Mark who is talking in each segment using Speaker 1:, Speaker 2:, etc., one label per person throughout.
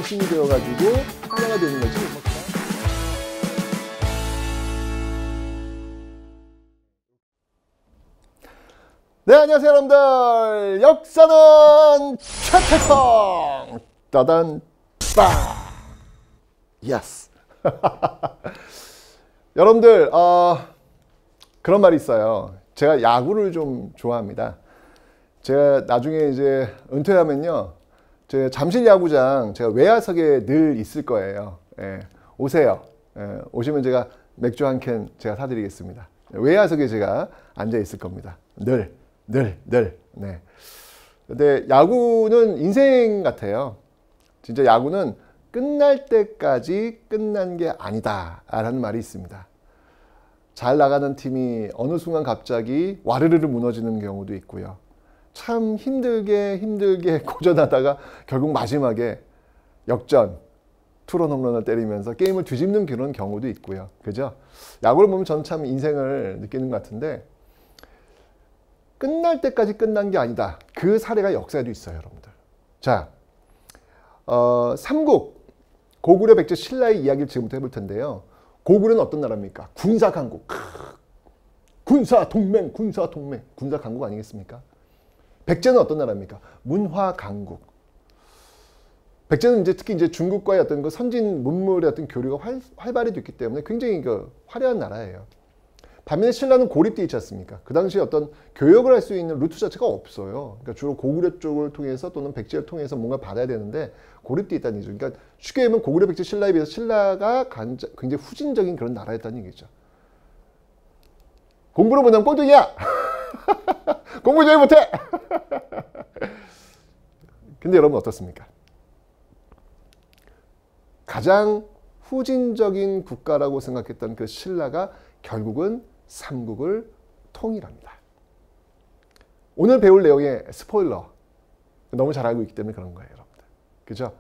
Speaker 1: 중심이 되어가지고 하나가 되는 거지. 네, 안녕하세요 여러분들. 역사는 최태성 따단 빵. 예스. 여러분들 그런 말이 있어요. 제가 야구를 좀 좋아합니다. 제가 나중에 이제 은퇴하면요, 제 잠실 야구장 제가 외야석에 늘 있을 거예요. 예, 오세요. 예, 오시면 제가 맥주 한 캔 제가 사드리겠습니다. 외야석에 제가 앉아 있을 겁니다. 늘. 네. 근데 야구는 인생 같아요. 진짜 야구는 끝날 때까지 끝난 게 아니다 라는 말이 있습니다. 잘 나가는 팀이 어느 순간 갑자기 와르르르 무너지는 경우도 있고요. 참 힘들게 고전하다가 결국 마지막에 역전, 투런 홈런을 때리면서 게임을 뒤집는 그런 경우도 있고요. 그죠? 야구를 보면 저는 참 인생을 느끼는 것 같은데, 끝날 때까지 끝난 게 아니다. 그 사례가 역사에도 있어요, 여러분들. 자, 삼국, 고구려, 백제, 신라의 이야기를 지금부터 해볼 텐데요. 고구려는 어떤 나라입니까? 군사강국. 군사동맹. 군사강국 아니겠습니까? 백제는 어떤 나라입니까? 문화강국. 백제는 특히 중국과의 어떤 그 선진 문물의 어떤 교류가 활발히 됐기 때문에 굉장히 화려한 나라예요. 반면에 신라는 고립되어 있지 않습니까? 그 당시에 어떤 교역을 할 수 있는 루트 자체가 없어요. 그러니까 주로 고구려 쪽을 통해서 또는 백제를 통해서 뭔가 받아야 되는데 고립되어 있다는 얘기죠. 그러니까 쉽게 얘기하면 고구려, 백제, 신라에 비해서 신라가 굉장히 후진적인 그런 나라였다는 얘기죠. 공부를 못하면 꼴등이야! 공부 왜 못해! 근데 여러분 어떻습니까? 가장 후진적인 국가라고 생각했던 그 신라가 결국은 삼국을 통일합니다. 오늘 배울 내용의 스포일러 너무 잘 알고 있기 때문에 그런 거예요, 여러분들. 그죠?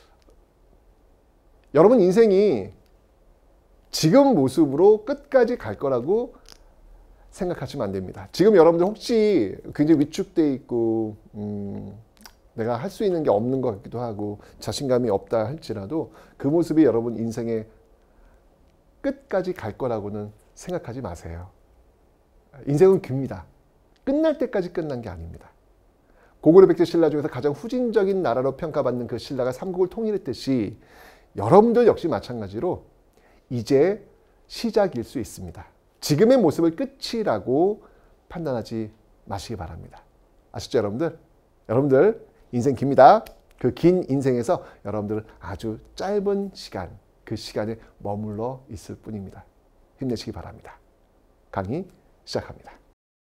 Speaker 1: 여러분 인생이 지금 모습으로 끝까지 갈 거라고 생각하시면 안 됩니다. 지금 여러분들 혹시 굉장히 위축돼 있고 내가 할 수 있는 게 없는 것 같기도 하고 자신감이 없다 할지라도 그 모습이 여러분 인생의 끝까지 갈 거라고는 생각하지 마세요. 인생은 깁니다. 끝날 때까지 끝난 게 아닙니다. 고구려, 백제, 신라 중에서 가장 후진적인 나라로 평가받는 그 신라가 삼국을 통일했듯이 여러분들 역시 마찬가지로 이제 시작일 수 있습니다. 지금의 모습을 끝이라고 판단하지 마시기 바랍니다. 아시죠, 여러분들? 여러분들 인생 깁니다. 그 긴 인생에서 여러분들은 아주 짧은 시간, 그 시간에 머물러 있을 뿐입니다. 힘내시기 바랍니다. 강의 시작합니다.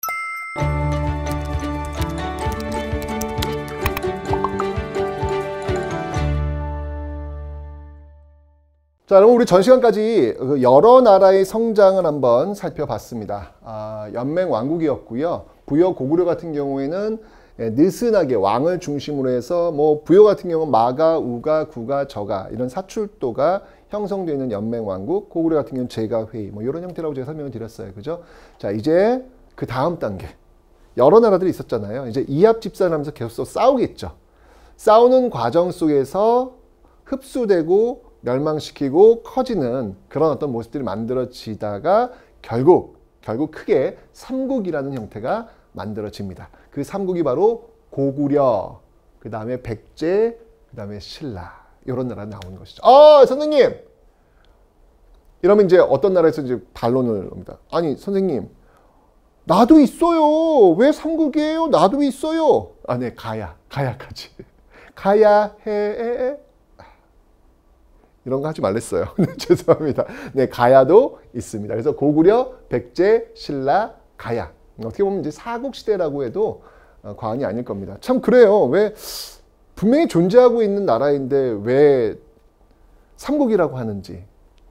Speaker 1: 자, 여러분 우리 전 시간까지 여러 나라의 성장을 한번 살펴봤습니다. 연맹 왕국이었고요. 부여 고구려 같은 경우에는 느슨하게 왕을 중심으로 해서 부여 같은 경우는 마가, 우가, 구가, 저가 이런 사출도가 형성되어 있는 연맹 왕국, 고구려 같은 경우는 제가 회의 이런 형태라고 제가 설명을 드렸어요. 그죠? 자, 이제 그 다음 단계. 여러 나라들이 있었잖아요. 이제 이합 집산하면서 계속 싸우겠죠. 싸우는 과정 속에서 흡수되고 멸망시키고 커지는 그런 어떤 모습들이 만들어지다가 결국 크게 삼국이라는 형태가 만들어집니다. 그 삼국이 바로 고구려, 그 다음에 백제, 그 다음에 신라 이런 나라 나오는 것이죠. 선생님! 이러면 이제 어떤 나라에서 이제 반론을 합니다. 아니 선생님, 나도 있어요. 왜 삼국이에요? 나도 있어요. 네, 가야까지. 가야해. 이런 거 하지 말랬어요. 죄송합니다. 네, 가야도 있습니다. 그래서 고구려, 백제, 신라, 가야. 어떻게 보면 이제 사국시대라고 해도 과언이 아닐 겁니다. 참 그래요. 왜 분명히 존재하고 있는 나라인데 왜 삼국이라고 하는지.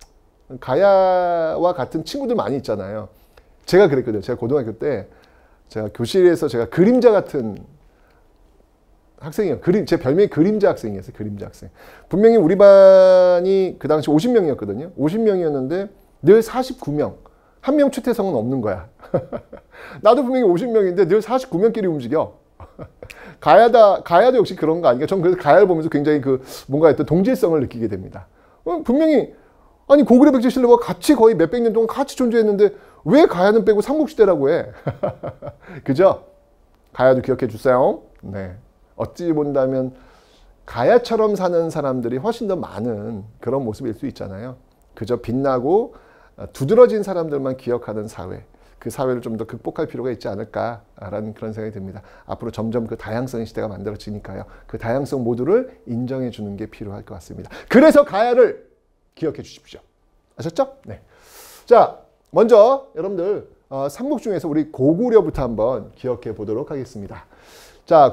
Speaker 1: 가야와 같은 친구들 많이 있잖아요. 제가 그랬거든요. 제가 고등학교 때 제가 교실에서 제가 그림자 같은 학생이요. 제 별명이 그림자 학생이었어요. 그림자 학생. 분명히 우리 반이 그 당시 50명이었거든요. 50명이었는데 늘 49명. 한 명 최태성은 없는 거야. 나도 분명히 50명인데 늘 49명끼리 움직여. 가야도 역시 그런 거 아닌가? 전 그래서 가야를 보면서 굉장히 그 뭔가 어떤 동질성을 느끼게 됩니다. 분명히 아니 고구려 백제 신라와 같이 거의 몇백 년 동안 같이 존재했는데 왜 가야는 빼고 삼국시대라고 해? 그죠? 가야도 기억해 주세요. 네. 어찌 본다면 가야처럼 사는 사람들이 훨씬 더 많은 그런 모습일 수 있잖아요. 그저 빛나고 두드러진 사람들만 기억하는 사회. 그 사회를 좀 더 극복할 필요가 있지 않을까라는 그런 생각이 듭니다. 앞으로 점점 그 다양성의 시대가 만들어지니까요. 그 다양성 모두를 인정해 주는 게 필요할 것 같습니다. 그래서 가야를 기억해 주십시오. 아셨죠? 네. 자, 먼저 여러분들 삼국 중에서 우리 고구려부터 한번 기억해 보도록 하겠습니다. 자,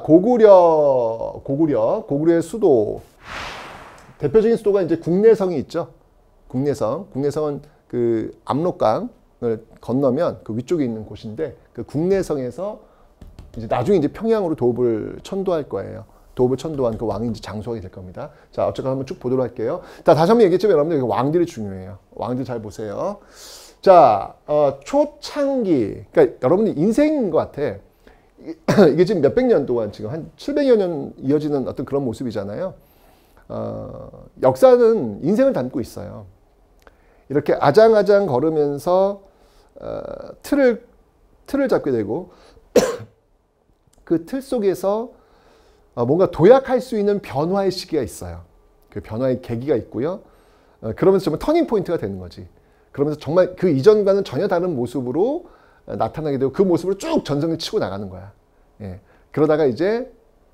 Speaker 1: 고구려의 수도. 대표적인 수도가 이제 국내성이 있죠. 국내성은 그 압록강 을 건너면 그 위쪽에 있는 곳인데 그 국내성에서 이제 나중에 이제 평양으로 도읍을 천도할 거예요. 도읍을 천도한 그 왕이 이제 장수하게 될 겁니다. 자, 어쨌건 한번 쭉 보도록 할게요. 자, 다시 한번 얘기했지만 여러분들 왕들이 중요해요. 왕들 잘 보세요. 자, 초창기. 그러니까 여러분들 인생인 것 같아. 이게 지금 몇백 년 동안 지금 한 700여 년 이어지는 어떤 그런 모습이잖아요. 역사는 인생을 담고 있어요. 이렇게 아장아장 걸으면서 틀을 잡게 되고 그 틀 속에서 뭔가 도약할 수 있는 변화의 시기가 있어요. 그 변화의 계기가 있고요. 그러면서 정말 터닝 포인트가 되는 거지. 그러면서 정말 그 이전과는 전혀 다른 모습으로 나타나게 되고 그 모습으로 쭉 전성을 치고 나가는 거야. 예. 그러다가 이제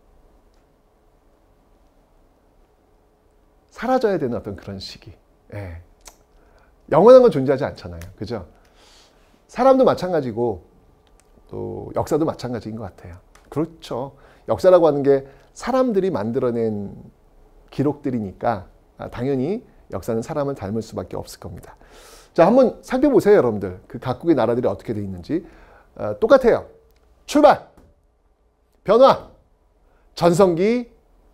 Speaker 1: 사라져야 되는 어떤 그런 시기. 예. 영원한 건 존재하지 않잖아요. 그죠? 사람도 마찬가지고 또 역사도 마찬가지인 것 같아요. 그렇죠. 역사라고 하는 게 사람들이 만들어낸 기록들이니까 당연히 역사는 사람을 닮을 수밖에 없을 겁니다. 자, 한번 살펴보세요, 여러분들. 그 각국의 나라들이 어떻게 돼 있는지. 똑같아요. 출발, 변화, 전성기,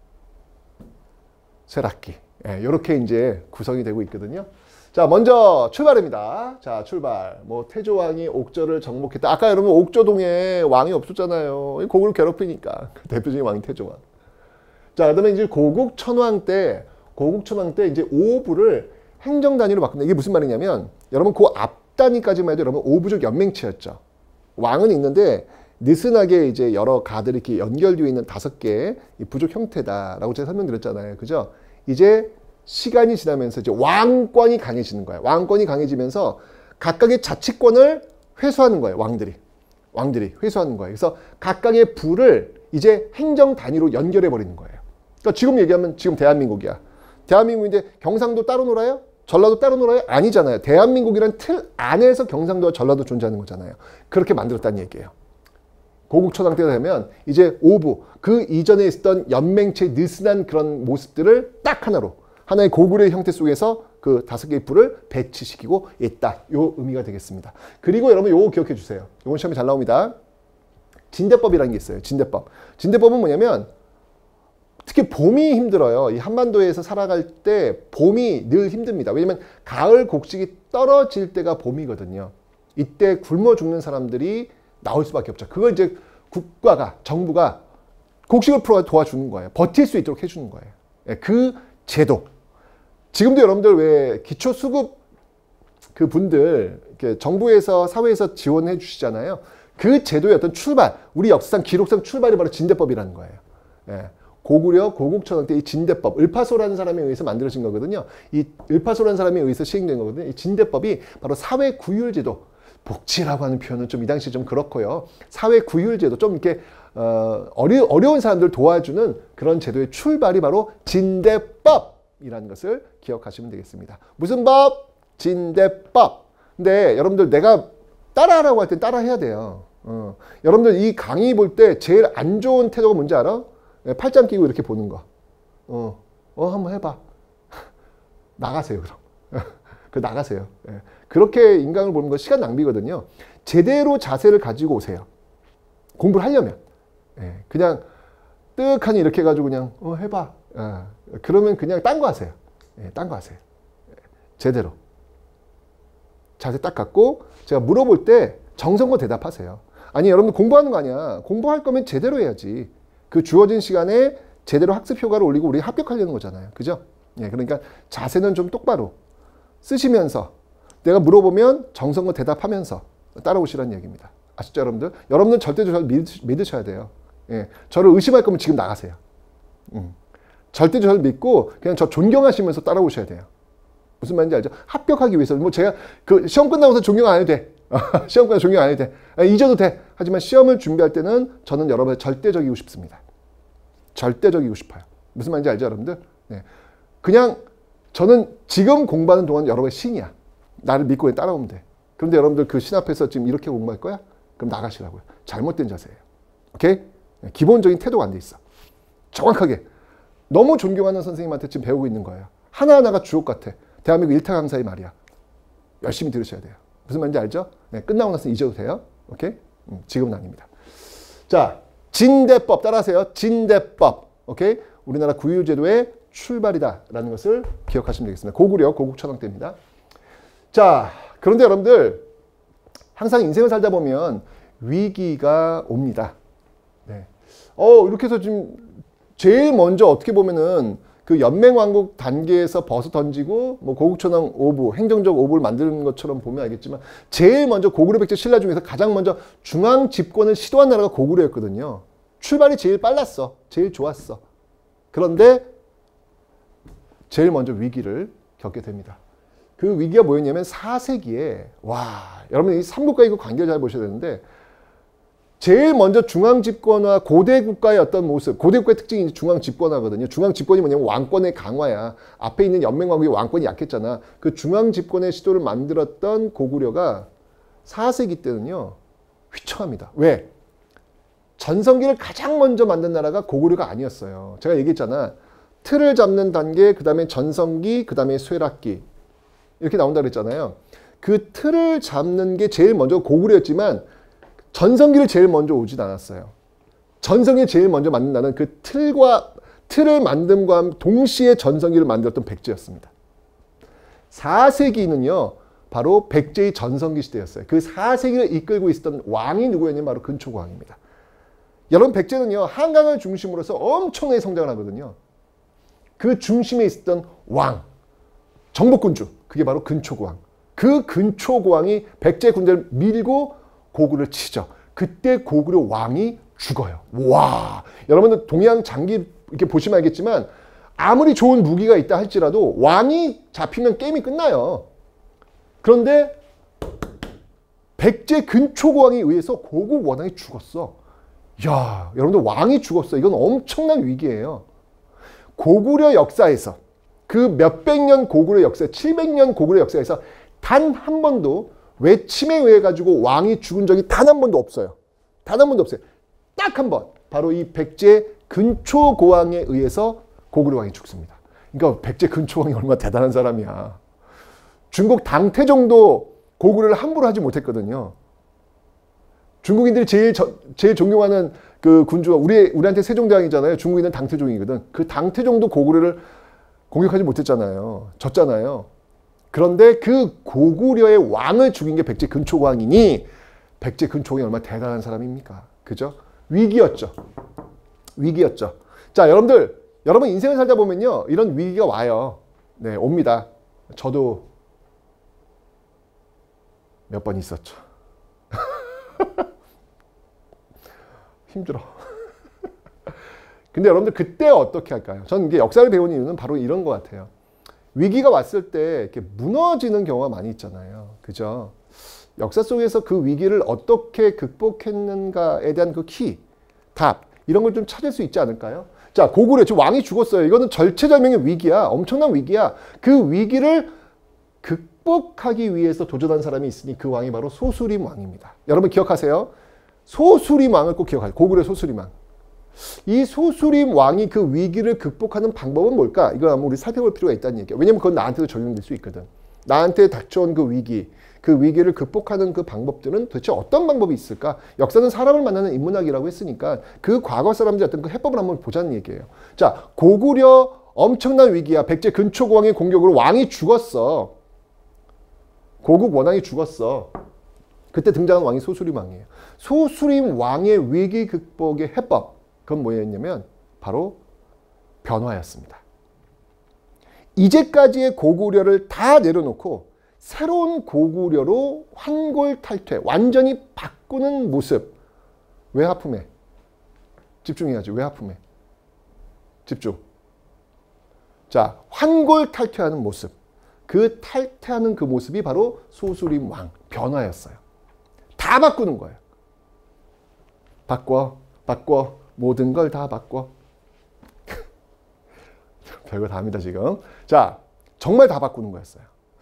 Speaker 1: 쇠락기. 이렇게 이제 구성이 되고 있거든요. 자, 먼저 출발입니다. 자, 출발. 뭐 태조왕이 옥저를 정복했다. 아까 여러분 옥저동에 왕이 없었잖아요. 고구려 괴롭히니까. 대표적인 왕이 태조왕. 자, 그다음에 이제 고국천왕 때 이제 오부를 행정 단위로 바꾼다. 이게 무슨 말이냐면 여러분 그 앞 단위까지만 해도 여러분 오부족 연맹체였죠. 왕은 있는데 느슨하게 이제 여러 가들이 이렇게 연결되어 있는 5개의 부족 형태다라고 제가 설명드렸잖아요. 그죠? 이제 시간이 지나면서 이제 왕권이 강해지는 거예요. 왕권이 강해지면서 각각의 자치권을 회수하는 거예요. 왕들이 회수하는 거예요. 그래서 각각의 부를 이제 행정 단위로 연결해 버리는 거예요. 그러니까 지금 얘기하면 지금 대한민국이야. 대한민국인데 경상도 따로 놀아요? 전라도 따로 놀아요? 아니잖아요. 대한민국이란 틀 안에서 경상도와 전라도 존재하는 거잖아요. 그렇게 만들었다는 얘기예요. 고국초당 때가 되면 이제 오부, 그 이전에 있었던 연맹체 느슨한 그런 모습들을 딱 하나의 고구려의 형태 속에서 그 5개의 부를 배치시키고 있다. 요 의미가 되겠습니다. 그리고 여러분 요거 기억해 주세요. 요건 시험에 잘 나옵니다. 진대법이라는 게 있어요. 진대법은 뭐냐면 특히 봄이 힘들어요. 이 한반도에서 살아갈 때 봄이 늘 힘듭니다. 왜냐면 가을 곡식이 떨어질 때가 봄이거든요. 이때 굶어 죽는 사람들이 나올 수밖에 없죠. 그걸 이제 정부가 곡식을 풀어 도와주는 거예요. 버틸 수 있도록 해주는 거예요. 그 제도. 지금도 여러분들 왜 기초수급 그 분들 이렇게 정부에서 사회에서 지원해 주시잖아요. 그 제도의 어떤 출발, 우리 역사상 기록상 출발이 바로 진대법이라는 거예요. 예. 고구려 고국천왕 때 이 진대법, 을파소라는 사람에 의해서 만들어진 거거든요. 이 을파소라는 사람에 의해서 시행된 거거든요. 이 진대법이 바로 사회구휼제도, 복지라고 하는 표현은 좀 이 당시 좀 그렇고요. 사회구휼제도, 좀 이렇게 어려운 사람들 도와주는 그런 제도의 출발이 바로 진대법이라는 것을 기억하시면 되겠습니다. 무슨 법? 진대법. 근데 여러분들 내가 따라하라고 할 땐 따라해야 돼요. 여러분들 이 강의 볼 때 제일 안 좋은 태도가 뭔지 알아? 팔짱 끼고 이렇게 보는 거. 한번 해봐. 나가세요, 그럼. 나가세요. 그렇게 인강을 보는 건 시간 낭비거든요. 제대로 자세를 가지고 오세요. 공부를 하려면. 그냥 뜨악하니 이렇게 해가지고 그냥 해봐. 그러면 그냥 딴 거 하세요. 딴 거 하세요. 제대로. 자세 딱 갖고 제가 물어볼 때 정성껏 대답하세요. 아니 여러분 공부하는 거 아니야. 공부할 거면 제대로 해야지. 그 주어진 시간에 제대로 학습 효과를 올리고 우리 합격하려는 거잖아요. 그죠? 예, 그러니까 자세는 좀 똑바로 쓰시면서 내가 물어보면 정성껏 대답하면서 따라오시라는 얘기입니다. 아시죠, 여러분들? 여러분들 절대적으로 저를 믿으셔야 돼요. 예, 저를 의심할 거면 지금 나가세요. 절대 저를 믿고 그냥 저 존경하시면서 따라오셔야 돼요. 무슨 말인지 알죠? 합격하기 위해서 뭐 제가 그 시험 끝나고서 존경 안 해도 돼. 시험 끝나고 존경 안 해도 돼. 잊어도 돼. 하지만 시험을 준비할 때는 저는 여러분의 절대적이고 싶습니다. 절대적이고 싶어요. 무슨 말인지 알죠, 여러분들? 네. 그냥 저는 지금 공부하는 동안 여러분의 신이야. 나를 믿고 따라오면 돼. 그런데 여러분들 그 신 앞에서 지금 이렇게 공부할 거야? 그럼 나가시라고요. 잘못된 자세예요. 오케이? 네. 기본적인 태도가 안 돼 있어. 정확하게. 너무 존경하는 선생님한테 지금 배우고 있는 거예요. 하나하나가 주옥 같아. 대한민국 일타 강사의 말이야. 열심히 들으셔야 돼요. 무슨 말인지 알죠? 네, 끝나고 나서 잊어도 돼요. 오케이? 지금은 아닙니다. 자, 진대법 따라하세요. 진대법. 오케이? 우리나라 구유제도의 출발이다라는 것을 기억하시면 되겠습니다. 고구려, 고국천왕 때입니다. 자, 그런데 여러분들 항상 인생을 살다 보면 위기가 옵니다. 네. 이렇게 해서 지금 제일 먼저 어떻게 보면은 그 연맹왕국 단계에서 벗어 던지고 뭐 고국천왕 오부, 행정적 오부를 만드는 것처럼 보면 알겠지만 제일 먼저 고구려 백제 신라 중에서 가장 먼저 중앙 집권을 시도한 나라가 고구려였거든요. 출발이 제일 빨랐어. 제일 좋았어. 그런데 제일 먼저 위기를 겪게 됩니다. 그 위기가 뭐였냐면 4세기에 여러분 이 삼국과 이거 관계를 잘 보셔야 되는데 제일 먼저 중앙 집권화, 고대 국가의 어떤 모습, 고대 국가의 특징이 중앙 집권화거든요. 중앙 집권이 뭐냐면 왕권의 강화야. 앞에 있는 연맹왕국의 왕권이 약했잖아. 그 중앙 집권의 시도를 만들었던 고구려가 4세기 때는요, 휘청합니다. 왜? 전성기를 가장 먼저 만든 나라가 고구려가 아니었어요. 제가 얘기했잖아. 틀을 잡는 단계, 그 다음에 전성기, 그 다음에 쇠락기. 이렇게 나온다 그랬잖아요. 그 틀을 잡는 게 제일 먼저 고구려였지만 전성기를 제일 먼저 오진 않았어요. 전성기를 제일 먼저 만든다는 그 틀을 만듦과 동시에 전성기를 만들었던 백제였습니다. 4세기는요. 바로 백제의 전성기 시대였어요. 그 4세기를 이끌고 있었던 왕이 누구였냐면 바로 근초고왕입니다. 여러분 백제는요. 한강을 중심으로서 엄청나게 성장을 하거든요. 그 중심에 있었던 왕, 정복군주, 그게 바로 근초고왕. 그 근초고왕이 백제 군대를 밀고 고구려를 치죠. 그때 고구려 왕이 죽어요. 와, 여러분들 동양 장기 이렇게 보시면 알겠지만 아무리 좋은 무기가 있다 할지라도 왕이 잡히면 게임이 끝나요. 그런데 백제 근초고왕에 의해서 고국 원왕이 죽었어. 야, 여러분들 왕이 죽었어. 이건 엄청난 위기예요. 고구려 역사에서 그 몇백 년 고구려 역사, 700년 고구려 역사에서 단 한 번도 외침에 의해 가지고 왕이 죽은 적이 단 한 번도 없어요. 단 한 번도 없어요. 딱 한 번. 바로 이 백제 근초고왕에 의해서 고구려 왕이 죽습니다. 그러니까 백제 근초고왕이 얼마나 대단한 사람이야. 중국 당태종도 고구려를 함부로 하지 못했거든요. 중국인들이 제일 존경하는 그 군주가 우리한테 세종대왕이잖아요. 중국인은 당태종이거든. 그 당태종도 고구려를 공격하지 못했잖아요. 졌잖아요. 그런데 그 고구려의 왕을 죽인 게 백제 근초고왕이니 백제 근초고왕이 얼마나 대단한 사람입니까? 그죠? 위기였죠. 위기였죠. 자, 여러분 인생을 살다 보면요. 이런 위기가 와요. 네, 옵니다. 저도 몇 번 있었죠. 힘들어. 근데 여러분들 그때 어떻게 할까요? 저는 이게 역사를 배우는 이유는 바로 이런 것 같아요. 위기가 왔을 때 이렇게 무너지는 경우가 많이 있잖아요. 그죠? 역사 속에서 그 위기를 어떻게 극복했는가에 대한 그 키, 답, 이런 걸 좀 찾을 수 있지 않을까요? 자, 고구려, 지금 왕이 죽었어요. 이거는 절체절명의 위기야. 엄청난 위기야. 그 위기를 극복하기 위해서 도전한 사람이 있으니 그 왕이 바로 소수림 왕입니다. 여러분 기억하세요. 소수림 왕을 꼭 기억하세요. 고구려 소수림 왕. 이 소수림 왕이 그 위기를 극복하는 방법은 뭘까? 이걸 한번 우리 살펴볼 필요가 있다는 얘기예요. 왜냐면 그건 나한테도 적용될 수 있거든. 나한테 닥쳐온 그 위기를 극복하는 그 방법들은 도대체 어떤 방법이 있을까? 역사는 사람을 만나는 인문학이라고 했으니까 그 과거 사람들의 어떤 그 해법을 한번 보자는 얘기예요. 자, 고구려 엄청난 위기야. 백제 근초고왕의 공격으로 왕이 죽었어. 고국 원왕이 죽었어. 그때 등장한 왕이 소수림 왕이에요. 소수림 왕의 위기 극복의 해법. 그건 뭐였냐면 바로 변화였습니다. 이제까지의 고구려를 다 내려놓고 새로운 고구려로 환골탈퇴, 완전히 바꾸는 모습. 왜 하품해? 집중해야지. 왜 하품해? 집중. 자, 환골탈퇴하는 모습. 그 탈퇴하는 그 모습이 바로 소수림 왕, 변화였어요. 다 바꾸는 거예요. 바꿔. 모든 걸 다 바꿔. 별거 다 합니다, 지금. 자, 정말 다 바꾸는 거였어요.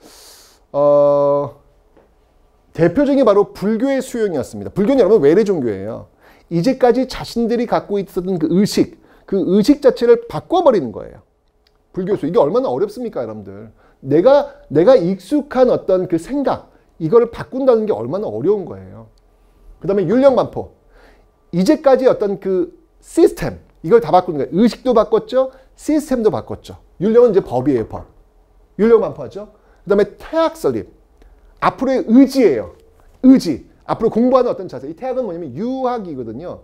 Speaker 1: 대표적인 바로 불교의 수용이었습니다. 불교는 여러분 외래 종교예요. 이제까지 자신들이 갖고 있었던 그 의식 자체를 바꿔버리는 거예요. 불교수. 이게 얼마나 어렵습니까, 여러분들? 내가 익숙한 어떤 그 생각, 이거를 바꾼다는 게 얼마나 어려운 거예요. 그 다음에 율령반포. 이제까지 어떤 그 시스템, 이걸 다 바꾸는 거예요. 의식도 바꿨죠. 시스템도 바꿨죠. 율령은 이제 법이에요, 법. 율령반포하죠. 그 다음에 태학 설립. 앞으로의 의지예요. 의지. 앞으로 공부하는 어떤 자세. 이 태학은 뭐냐면 유학이거든요.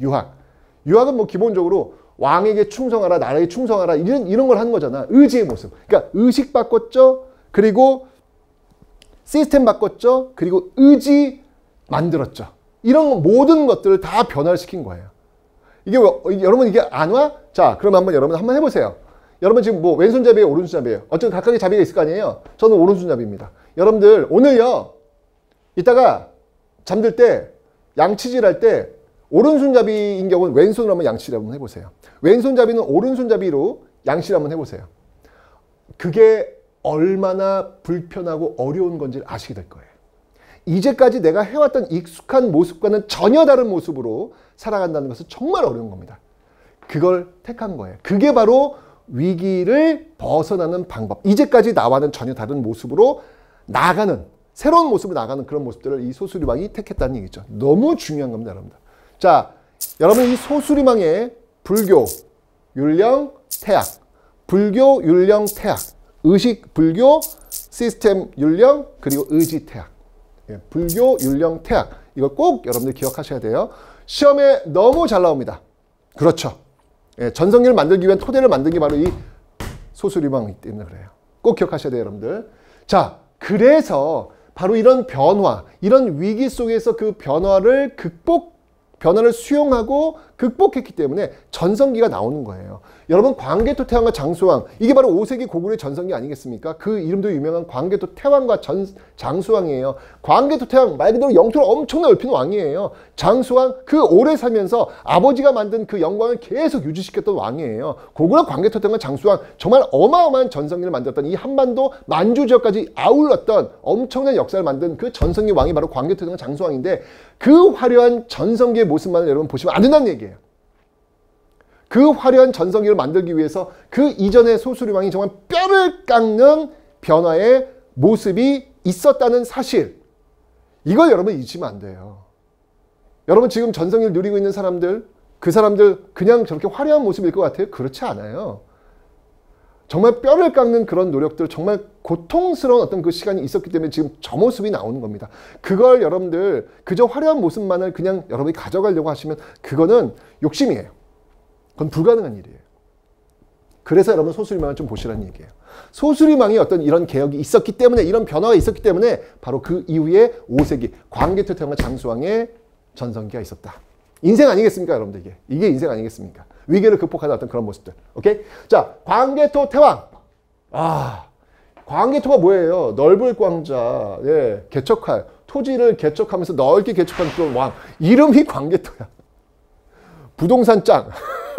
Speaker 1: 유학은 뭐 기본적으로 왕에게 충성하라, 나라에 충성하라, 이런 걸 하는 거잖아. 의지의 모습. 그러니까 의식 바꿨죠. 그리고 시스템 바꿨죠. 그리고 의지 만들었죠. 이런 모든 것들을 다 변화를 시킨 거예요. 이게 여러분 이게 안 와? 자, 그럼 여러분 한번 해보세요. 여러분 지금 뭐 왼손잡이에요, 오른손잡이에요? 어쨌든 각각의 잡이가 있을 거 아니에요? 저는 오른손잡이입니다. 여러분들 오늘요, 이따가 잠들 때 양치질 할 때 오른손잡이인 경우는 왼손으로 한번 양치질 한번 해보세요. 왼손잡이는 오른손잡이로 양치질 한번 해보세요. 그게 얼마나 불편하고 어려운 건지 아시게 될 거예요. 이제까지 내가 해왔던 익숙한 모습과는 전혀 다른 모습으로 살아간다는 것은 정말 어려운 겁니다. 그걸 택한 거예요. 그게 바로 위기를 벗어나는 방법. 이제까지 나와는 전혀 다른 모습으로 나아가는, 새로운 모습으로 나아가는 그런 모습들을 이 소수리왕이 택했다는 얘기죠. 너무 중요한 겁니다, 여러분들. 자, 여러분 이 소수리왕의 불교, 율령, 태학, 불교, 율령, 태학, 의식, 불교, 시스템, 율령, 그리고 의지, 태학. 불교, 율령, 태학. 이거 꼭 여러분들 기억하셔야 돼요. 시험에 너무 잘 나옵니다. 그렇죠. 전성기를 만들기 위한 토대를 만든 게 바로 이 소수리왕이기 때문에 그래요. 꼭 기억하셔야 돼요, 여러분들. 자, 그래서 바로 이런 변화, 이런 위기 속에서 그 변화를 수용하고 극복했기 때문에 전성기가 나오는 거예요. 여러분 광개토 태왕과 장수왕, 이게 바로 5세기 고구려의 전성기 아니겠습니까? 그 이름도 유명한 광개토 태왕과 장수왕이에요. 광개토 태왕 말 그대로 영토를 엄청나게 넓히는 왕이에요. 장수왕 그 오래 살면서 아버지가 만든 그 영광을 계속 유지시켰던 왕이에요. 고구려 광개토 태왕과 장수왕 정말 어마어마한 전성기를 만들었던 이 한반도 만주 지역까지 아울렀던 엄청난 역사를 만든 그 전성기 왕이 바로 광개토 태왕과 장수왕인데 그 화려한 전성기의 모습만을 여러분 보시면 안 된다는 얘기예요. 그 화려한 전성기를 만들기 위해서 그 이전의 소수리왕이 정말 뼈를 깎는 변화의 모습이 있었다는 사실, 이걸 여러분 잊으면 안 돼요. 여러분 지금 전성기를 누리고 있는 사람들, 그 사람들 그냥 저렇게 화려한 모습일 것 같아요? 그렇지 않아요. 정말 뼈를 깎는 그런 노력들, 정말 고통스러운 어떤 그 시간이 있었기 때문에 지금 저 모습이 나오는 겁니다. 그걸 여러분들 그저 화려한 모습만을 그냥 여러분이 가져가려고 하시면 그거는 욕심이에요. 그건 불가능한 일이에요. 그래서 여러분 소수리망을 좀 보시라는 얘기예요. 소수리망이 어떤 이런 개혁이 있었기 때문에, 이런 변화가 있었기 때문에 바로 그 이후에 5세기 광개토 태왕과 장수왕의 전성기가 있었다. 인생 아니겠습니까, 여러분들? 이게 인생 아니겠습니까? 위기를 극복하는 어떤 그런 모습들. 오케이? 자, 광개토 태왕. 광개토가 뭐예요? 넓을 광자, 개척할, 토지를 개척하면서 넓게 개척한 그런 왕. 이름이 광개토야. 부동산 짱.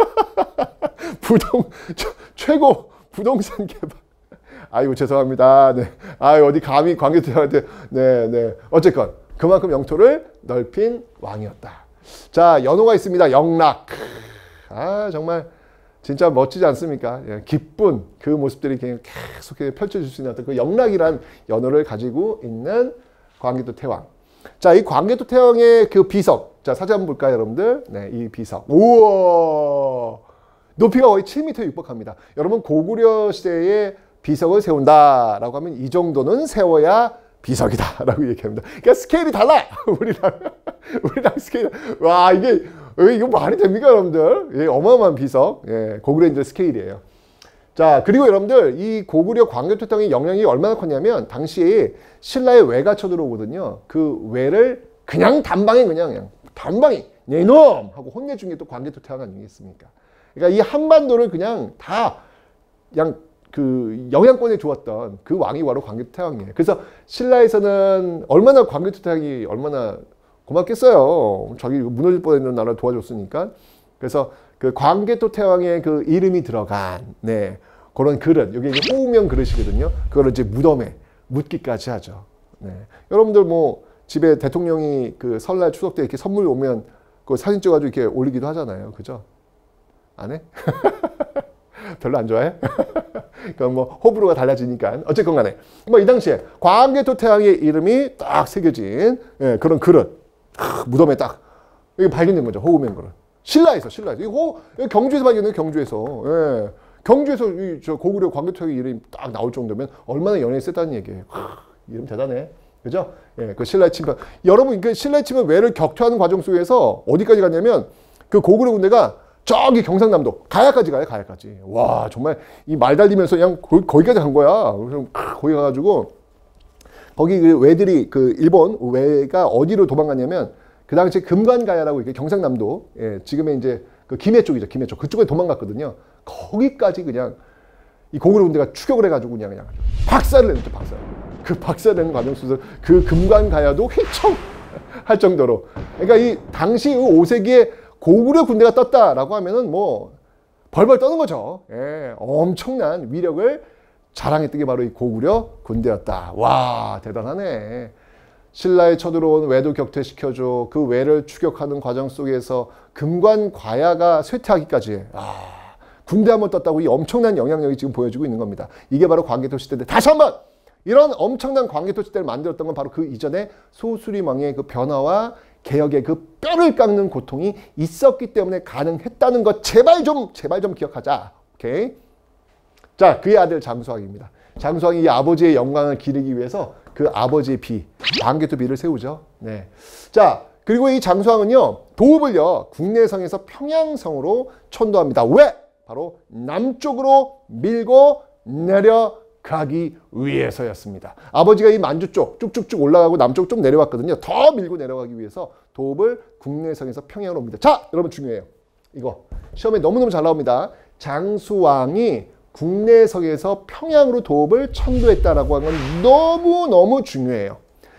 Speaker 1: 최고 부동산 개발. 아이고, 죄송합니다. 네. 어디 감히 광개토 태왕한테. 네. 어쨌건, 그만큼 영토를 넓힌 왕이었다. 자, 연호가 있습니다. 영락. 정말 진짜 멋지지 않습니까? 기쁜 그 모습들이 계속 펼쳐질 수 있는 어떤 그 영락이란 연호를 가지고 있는 광개토 태왕. 자, 이 광개토 태왕의 그 비석. 자, 사진 한번 볼까요, 여러분들? 네, 이 비석. 우와! 높이가 거의 7m 육박합니다. 여러분, 고구려 시대에 비석을 세운다라고 하면 이 정도는 세워야 비석이다라고 얘기합니다. 그러니까 스케일이 달라! 우리랑 스케일. 와, 이게 이거 말이 됩니까, 여러분들? 예, 어마어마한 비석. 예, 고구려인들 스케일이에요. 자, 그리고 여러분들, 이 고구려 광개토태왕의 영향이 얼마나 컸냐면, 당시에 신라의 외가 쳐들어오거든요. 그 외를 그냥 단방에 그냥 단방에 네 놈! 하고 혼내준 게 또 광개토태왕 아니겠습니까? 그러니까 이 한반도를 그냥 다 그냥 그 영향권에 주었던 그 왕이 바로 광개토태왕이에요. 그래서 신라에서는 얼마나 광개토태왕이 얼마나 고맙겠어요. 자기 무너질 뻔했는 나라를 도와줬으니까. 그래서 그 광개토태왕의 그 이름이 들어간 네, 그런 그릇, 이게 이제 호우명 그릇이거든요. 그거를 이제 무덤에 묻기까지 하죠. 네. 여러분들 뭐 집에 대통령이 그 설날 추석 때 이렇게 선물 오면 그 사진 찍어가지고 이렇게 올리기도 하잖아요. 그죠? 안 해? 별로 안 좋아해? 그럼 뭐 호불호가 달라지니까 어쨌건 간에 뭐 이 당시에 광개토태왕의 이름이 딱 새겨진 예, 그런 그릇 무덤에 딱 이게 발견된 거죠. 호우명 그릇. 신라에서 이거 경주에서 발견해요. 경주에서 예. 경주에서 저 고구려 광개토태왕의 이름이 딱 나올 정도면 얼마나 연예에 세다는 얘기예요. 이름 대단해. 그죠? 예, 그 신라의 침략. 여러분, 그 신라의 침략 외를 격퇴하는 과정 속에서 어디까지 갔냐면 그 고구려 군대가 저기 경상남도 가야까지 가요. 가야까지. 와, 정말 이 말 달리면서 그냥 거기까지 간 거야. 그래서 거기 가가지고 거기 그 외들이 그 일본 외가 어디로 도망갔냐면 그 당시에 금관가야라고 이렇게 경상남도 예, 지금의 이제 그 김해 쪽이죠. 김해 쪽 그쪽에 도망갔거든요. 거기까지 그냥 이 고구려 군대가 추격을 해가지고 그냥 박살을 냈죠. 박살. 그 박살내는 과정 속에서 그 금관가야도 휘청할 정도로. 그러니까 이 당시 5세기에 고구려 군대가 떴다라고 하면은 뭐 벌벌 떠는 거죠. 예, 엄청난 위력을 자랑했던 게 바로 이 고구려 군대였다. 와, 대단하네. 신라에 쳐들어온 외도 격퇴시켜줘. 그 외를 추격하는 과정 속에서 금관과야가 쇠퇴하기까지. 군대 한번 떴다고 이 엄청난 영향력이 지금 보여지고 있는 겁니다. 이게 바로 광개토 시대인데 다시 한번 이런 엄청난 광개토 시대를 만들었던 건 바로 그 이전에 소수림왕의 그 변화와 개혁의 그 뼈를 깎는 고통이 있었기 때문에 가능했다는 것 제발 좀 기억하자. 오케이? 자, 그의 아들 장수왕입니다. 장수왕이 이 아버지의 영광을 기리기 위해서 그 아버지의 비, 광개토 비를 세우죠. 네. 자, 그리고 이 장수왕은요, 도읍을요, 국내성에서 평양성으로 천도합니다. 왜? 바로 남쪽으로 밀고 내려가기 위해서였습니다. 아버지가 이 만주 쪽 쭉쭉쭉 올라가고 남쪽 좀 내려왔거든요. 더 밀고 내려가기 위해서 도읍을 국내성에서 평양으로 옵니다. 자, 여러분 중요해요. 이거 시험에 너무너무 잘 나옵니다. 장수왕이 국내성에서 평양으로 도읍을 천도했다라고 하는 건 너무너무 중요해요.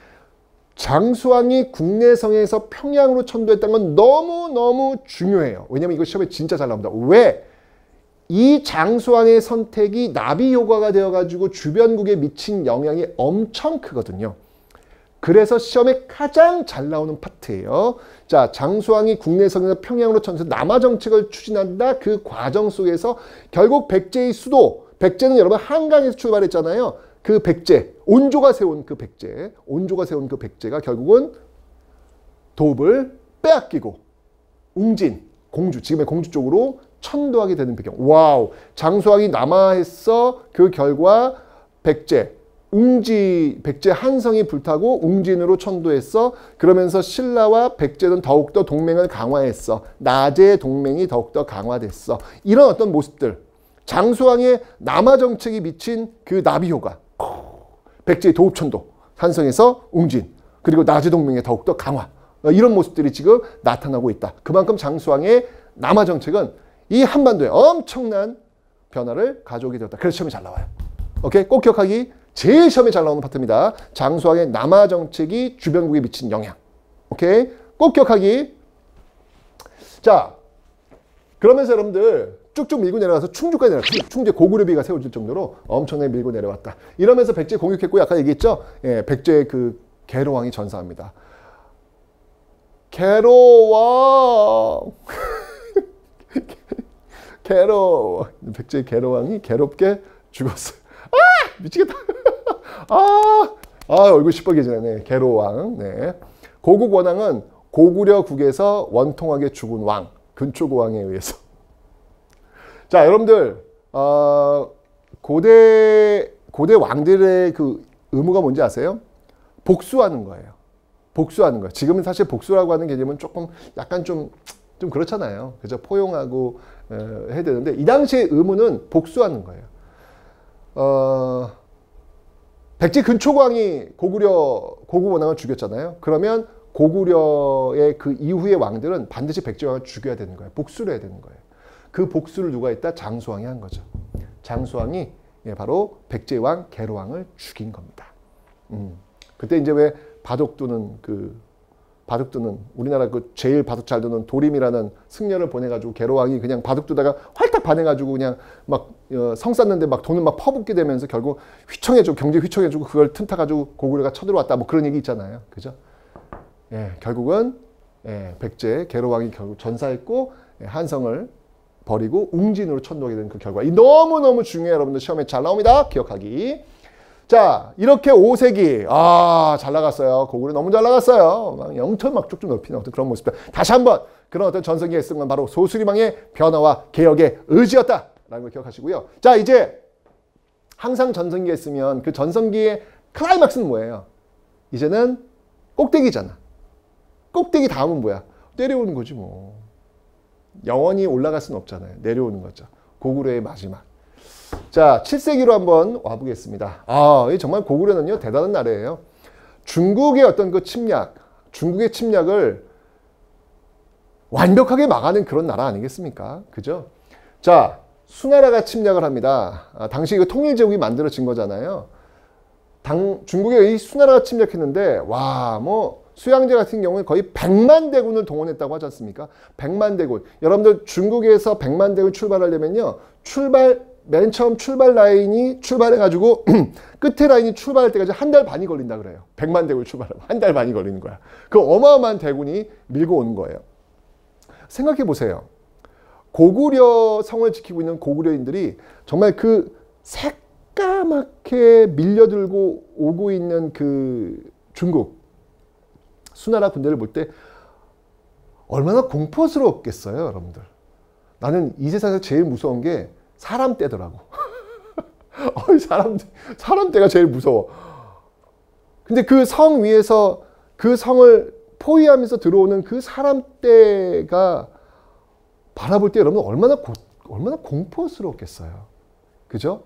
Speaker 1: 장수왕이 국내성에서 평양으로 천도했다는 건 너무너무 중요해요. 왜냐면 이거 시험에 진짜 잘 나옵니다. 왜? 이 장수왕의 선택이 나비 효과가 되어가지고 주변국에 미친 영향이 엄청 크거든요. 그래서 시험에 가장 잘 나오는 파트예요. 자, 장수왕이 국내성에서 평양으로 천도해서 남하 정책을 추진한다. 그 과정 속에서 결국 백제의 수도, 백제는 여러분 한강에서 출발했잖아요. 그 백제, 온조가 세운 그 백제가 결국은 도읍을 빼앗기고 웅진, 공주, 지금의 공주 쪽으로 천도하게 되는 배경. 와우, 장수왕이 남하했어. 그 결과 백제 한성이 불타고 웅진으로 천도했어. 그러면서 신라와 백제는 더욱더 동맹을 강화했어. 나제의 동맹이 더욱더 강화됐어. 이런 어떤 모습들, 장수왕의 남하 정책이 미친 그 나비 효과, 백제의 도읍 천도, 한성에서 웅진, 그리고 나제 동맹의 더욱더 강화, 이런 모습들이 지금 나타나고 있다. 그만큼 장수왕의 남하 정책은 이 한반도에 엄청난 변화를 가져오게 되었다. 그래서 시험에 잘 나와요. 오케이? 꼭 기억하기. 제일 시험에 잘 나오는 파트입니다. 장수왕의 남하 정책이 주변국에 미친 영향. 오케이? 꼭 기억하기. 자, 그러면서 여러분들 쭉쭉 밀고 내려가서 충주까지 내려왔다. 충주에 고구려비가 세워질 정도로 엄청나게 밀고 내려왔다. 이러면서 백제 공격했고, 아까 얘기했죠? 예, 백제의 그 계로왕이 전사합니다. 계로왕. 백제의 계로왕이 괴롭게 죽었어요. 미치겠다. 얼굴 시뻘개지네. 계로왕. 네. 고국 원왕은 고구려국에서 원통하게 죽은 왕, 근초고왕에 의해서. 자, 여러분들 고대 왕들의 그 의무가 뭔지 아세요? 복수하는 거예요. 복수하는 거예요. 지금은 사실 복수라고 하는 개념은 조금 약간 좀 좀 그렇잖아요. 그죠? 포용하고 해야 되는데 이 당시의 의무는 복수하는 거예요. 백제 근초광이 고구 원왕을 죽였잖아요. 그러면 고구려의 그 이후의 왕들은 반드시 백제 왕을 죽여야 되는 거예요. 복수를 해야 되는 거예요. 그 복수를 누가 했다? 장수왕이 한 거죠. 장수왕이 바로 백제 왕 계로왕을 죽인 겁니다. 그때 이제 왜 바둑두는 우리나라 그 제일 바둑 잘 두는 도림이라는 승려를 보내가지고 계로왕이 그냥 바둑 두다가 활딱 반해가지고 그냥 막 성 쌌는데 막 돈을 막 퍼붓게 되면서 결국 휘청해주고 경제 휘청해주고 그걸 틈타가지고 고구려가 쳐들어왔다 뭐 그런 얘기 있잖아요. 그죠? 예, 결국은 백제 계로왕이 결국 전사했고 한성을 버리고 웅진으로 천도하게 된 그 결과. 이 너무너무 중요해요. 여러분들 시험에 잘 나옵니다. 기억하기. 자, 이렇게 5세기. 잘 나갔어요. 고구려 너무 잘 나갔어요. 막 영천 막 쭉쭉 넓히는 어떤 그런 모습들. 다시 한번 그런 어떤 전성기에 쓴 건 바로 소수리망의 변화와 개혁의 의지였다. 라는 걸 기억하시고요. 자, 이제 항상 전성기에 쓰면 그 전성기의 클라이막스는 뭐예요? 이제는 꼭대기잖아. 꼭대기 다음은 뭐야? 내려오는 거지 뭐. 영원히 올라갈 수는 없잖아요. 내려오는 거죠. 고구려의 마지막. 자, 7세기로 한번 와보겠습니다. 정말 고구려는요, 대단한 나라예요. 중국의 어떤 그 침략, 중국의 침략을 완벽하게 막아낸 그런 나라 아니겠습니까? 그죠? 자, 수나라가 침략을 합니다. 당시 그 통일제국이 만들어진 거잖아요. 중국의 이 수나라가 침략했는데, 수양제 같은 경우에 거의 100만 대군을 동원했다고 하지 않습니까? 100만 대군. 여러분들 중국에서 100만 대군 출발하려면요. 맨 처음 출발 라인이 출발해가지고 끝에 라인이 출발할 때까지 한 달 반이 걸린다 그래요. 100만 대군 출발하면 한 달 반이 걸리는 거야. 그 어마어마한 대군이 밀고 오는 거예요. 생각해 보세요. 고구려 성을 지키고 있는 고구려인들이 정말 그 새까맣게 밀려들고 오고 있는 그 중국 수나라 군대를 볼 때 얼마나 공포스러웠겠어요, 여러분들. 나는 이 세상에서 제일 무서운 게 사람 떼더라고. 사람 떼가 제일 무서워. 근데 그 성 위에서 그 성을 포위하면서 들어오는 그 사람 떼가 바라볼 때 여러분 얼마나 공포스러웠겠어요. 그죠?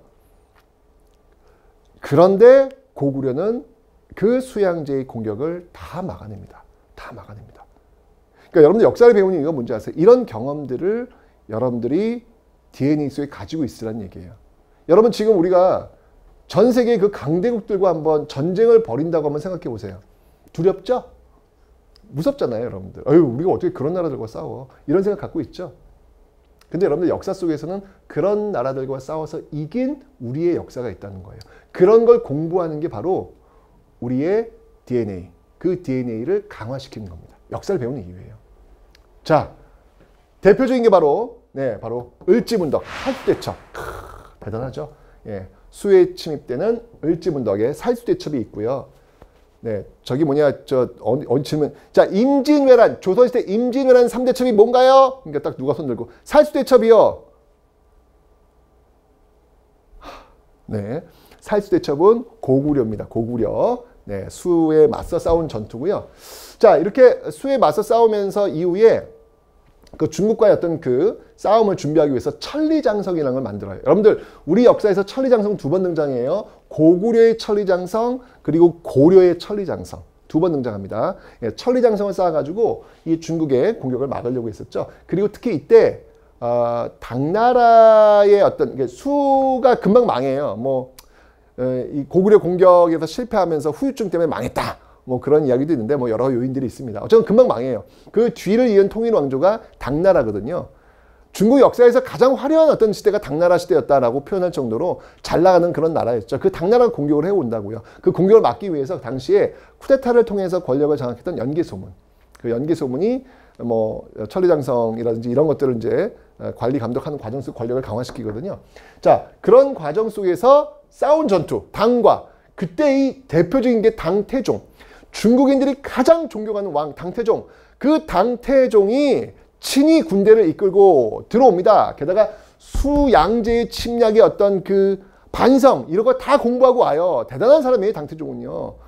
Speaker 1: 그런데 고구려는 그 수양제의 공격을 다 막아냅니다. 다 막아냅니다. 그러니까 여러분들 역사를 배우는 이유가 뭔지 아세요? 이런 경험들을 여러분들이 DNA 속에 가지고 있으란 얘기예요. 여러분 지금 우리가 전 세계 그 강대국들과 한번 전쟁을 벌인다고 한번 생각해 보세요. 두렵죠? 무섭잖아요, 여러분들. 우리가 어떻게 그런 나라들과 싸워? 이런 생각 갖고 있죠? 근데 여러분들 역사 속에서는 그런 나라들과 싸워서 이긴 우리의 역사가 있다는 거예요. 그런 걸 공부하는 게 바로 우리의 DNA, 그 DNA를 강화시키는 겁니다. 역사를 배우는 이유예요. 자, 대표적인 게 바로 을지문덕, 살수대첩. 대단하죠? 예, 수에 침입되는 을지문덕에 살수대첩이 있고요. 네, 저기 질문. 자, 임진왜란, 조선시대 임진왜란 3대첩이 뭔가요? 그러니까 딱 누가 손 들고. 살수대첩이요. 네, 살수대첩은 고구려입니다. 고구려. 네, 수에 맞서 싸운 전투고요. 자, 이렇게 수에 맞서 싸우면서 이후에 그 중국과의 어떤 그 싸움을 준비하기 위해서 천리장성이라는 걸 만들어요. 여러분들 우리 역사에서 천리장성 2번 등장해요. 고구려의 천리장성 그리고 고려의 천리장성 2번 등장합니다. 예, 천리장성을 쌓아가지고 이 중국의 공격을 막으려고 했었죠. 그리고 특히 이때 당나라의 어떤 수가 금방 망해요. 이 고구려 공격에서 실패하면서 후유증 때문에 망했다. 그런 이야기도 있는데 여러 요인들이 있습니다. 어쨌든 금방 망해요. 그 뒤를 이은 통일 왕조가 당나라거든요. 중국 역사에서 가장 화려한 어떤 시대가 당나라 시대였다라고 표현할 정도로 잘 나가는 그런 나라였죠. 그 당나라가 공격을 해온다고요. 그 공격을 막기 위해서 당시에 쿠데타를 통해서 권력을 장악했던 연개소문. 그 연개소문이 천리장성이라든지 이런 것들을 이제 관리 감독하는 과정 속 권력을 강화시키거든요. 자, 그런 과정 속에서 싸운 전투, 당과 그때 이 대표적인 게 당태종. 중국인들이 가장 존경하는 왕 당태종. 그 당태종이 친히 군대를 이끌고 들어옵니다. 게다가 수양제의 침략의 어떤 그 반성 이런 거 다 공부하고 와요. 대단한 사람이에요, 당태종은요.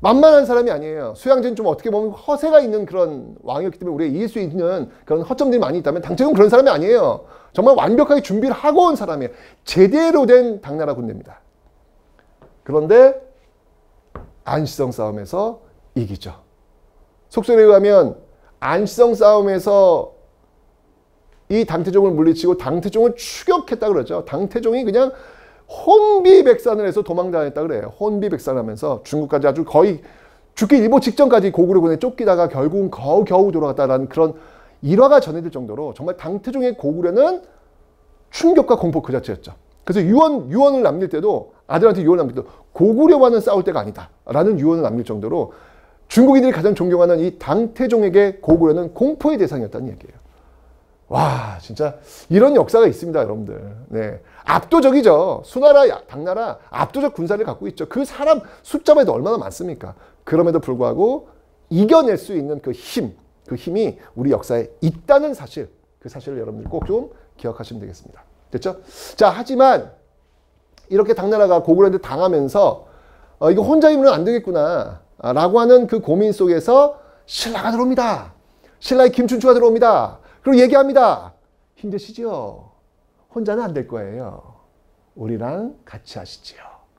Speaker 1: 만만한 사람이 아니에요. 수양제는 좀 어떻게 보면 허세가 있는 그런 왕이었기 때문에 우리가 이길 수 있는 그런 허점들이 많이 있다면 당태종은 그런 사람이 아니에요. 정말 완벽하게 준비를 하고 온 사람이에요. 제대로 된 당나라 군대입니다. 그런데 안시성 싸움에서 이기죠. 속설에 의하면 안시성 싸움에서 이 당태종을 물리치고 당태종을 추격했다 그러죠. 당태종이 그냥 혼비백산을 해서 도망다녔다 그래요. 혼비백산하면서 중국까지 아주 거의 죽기 일보 직전까지 고구려군에 쫓기다가 결국은 겨우 돌아갔다라는 그런 일화가 전해질 정도로 정말 당태종의 고구려는 충격과 공포 그 자체였죠. 그래서 유언을 남길 때도 아들한테 유언을 남길 때도 고구려와는 싸울 때가 아니다 라는 유언을 남길 정도로 중국인들이 가장 존경하는 이 당태종에게 고구려는 공포의 대상이었다는 얘기예요. 와, 진짜 이런 역사가 있습니다, 여러분들. 네. 압도적이죠. 수나라, 당나라 압도적 군사를 갖고 있죠. 그 사람 숫자만 해도 얼마나 많습니까? 그럼에도 불구하고 이겨낼 수 있는 그 힘이 우리 역사에 있다는 사실, 그 사실을 여러분들 꼭 좀 기억하시면 되겠습니다. 됐죠? 자, 하지만 이렇게 당나라가 고구려한테 당하면서 이거 혼자 힘으로는 안 되겠구나 라고 하는 그 고민 속에서 신라가 들어옵니다. 신라의 김춘추가 들어옵니다. 그리고 얘기합니다. 힘드시죠? 혼자는 안 될 거예요. 우리랑 같이 하시지요.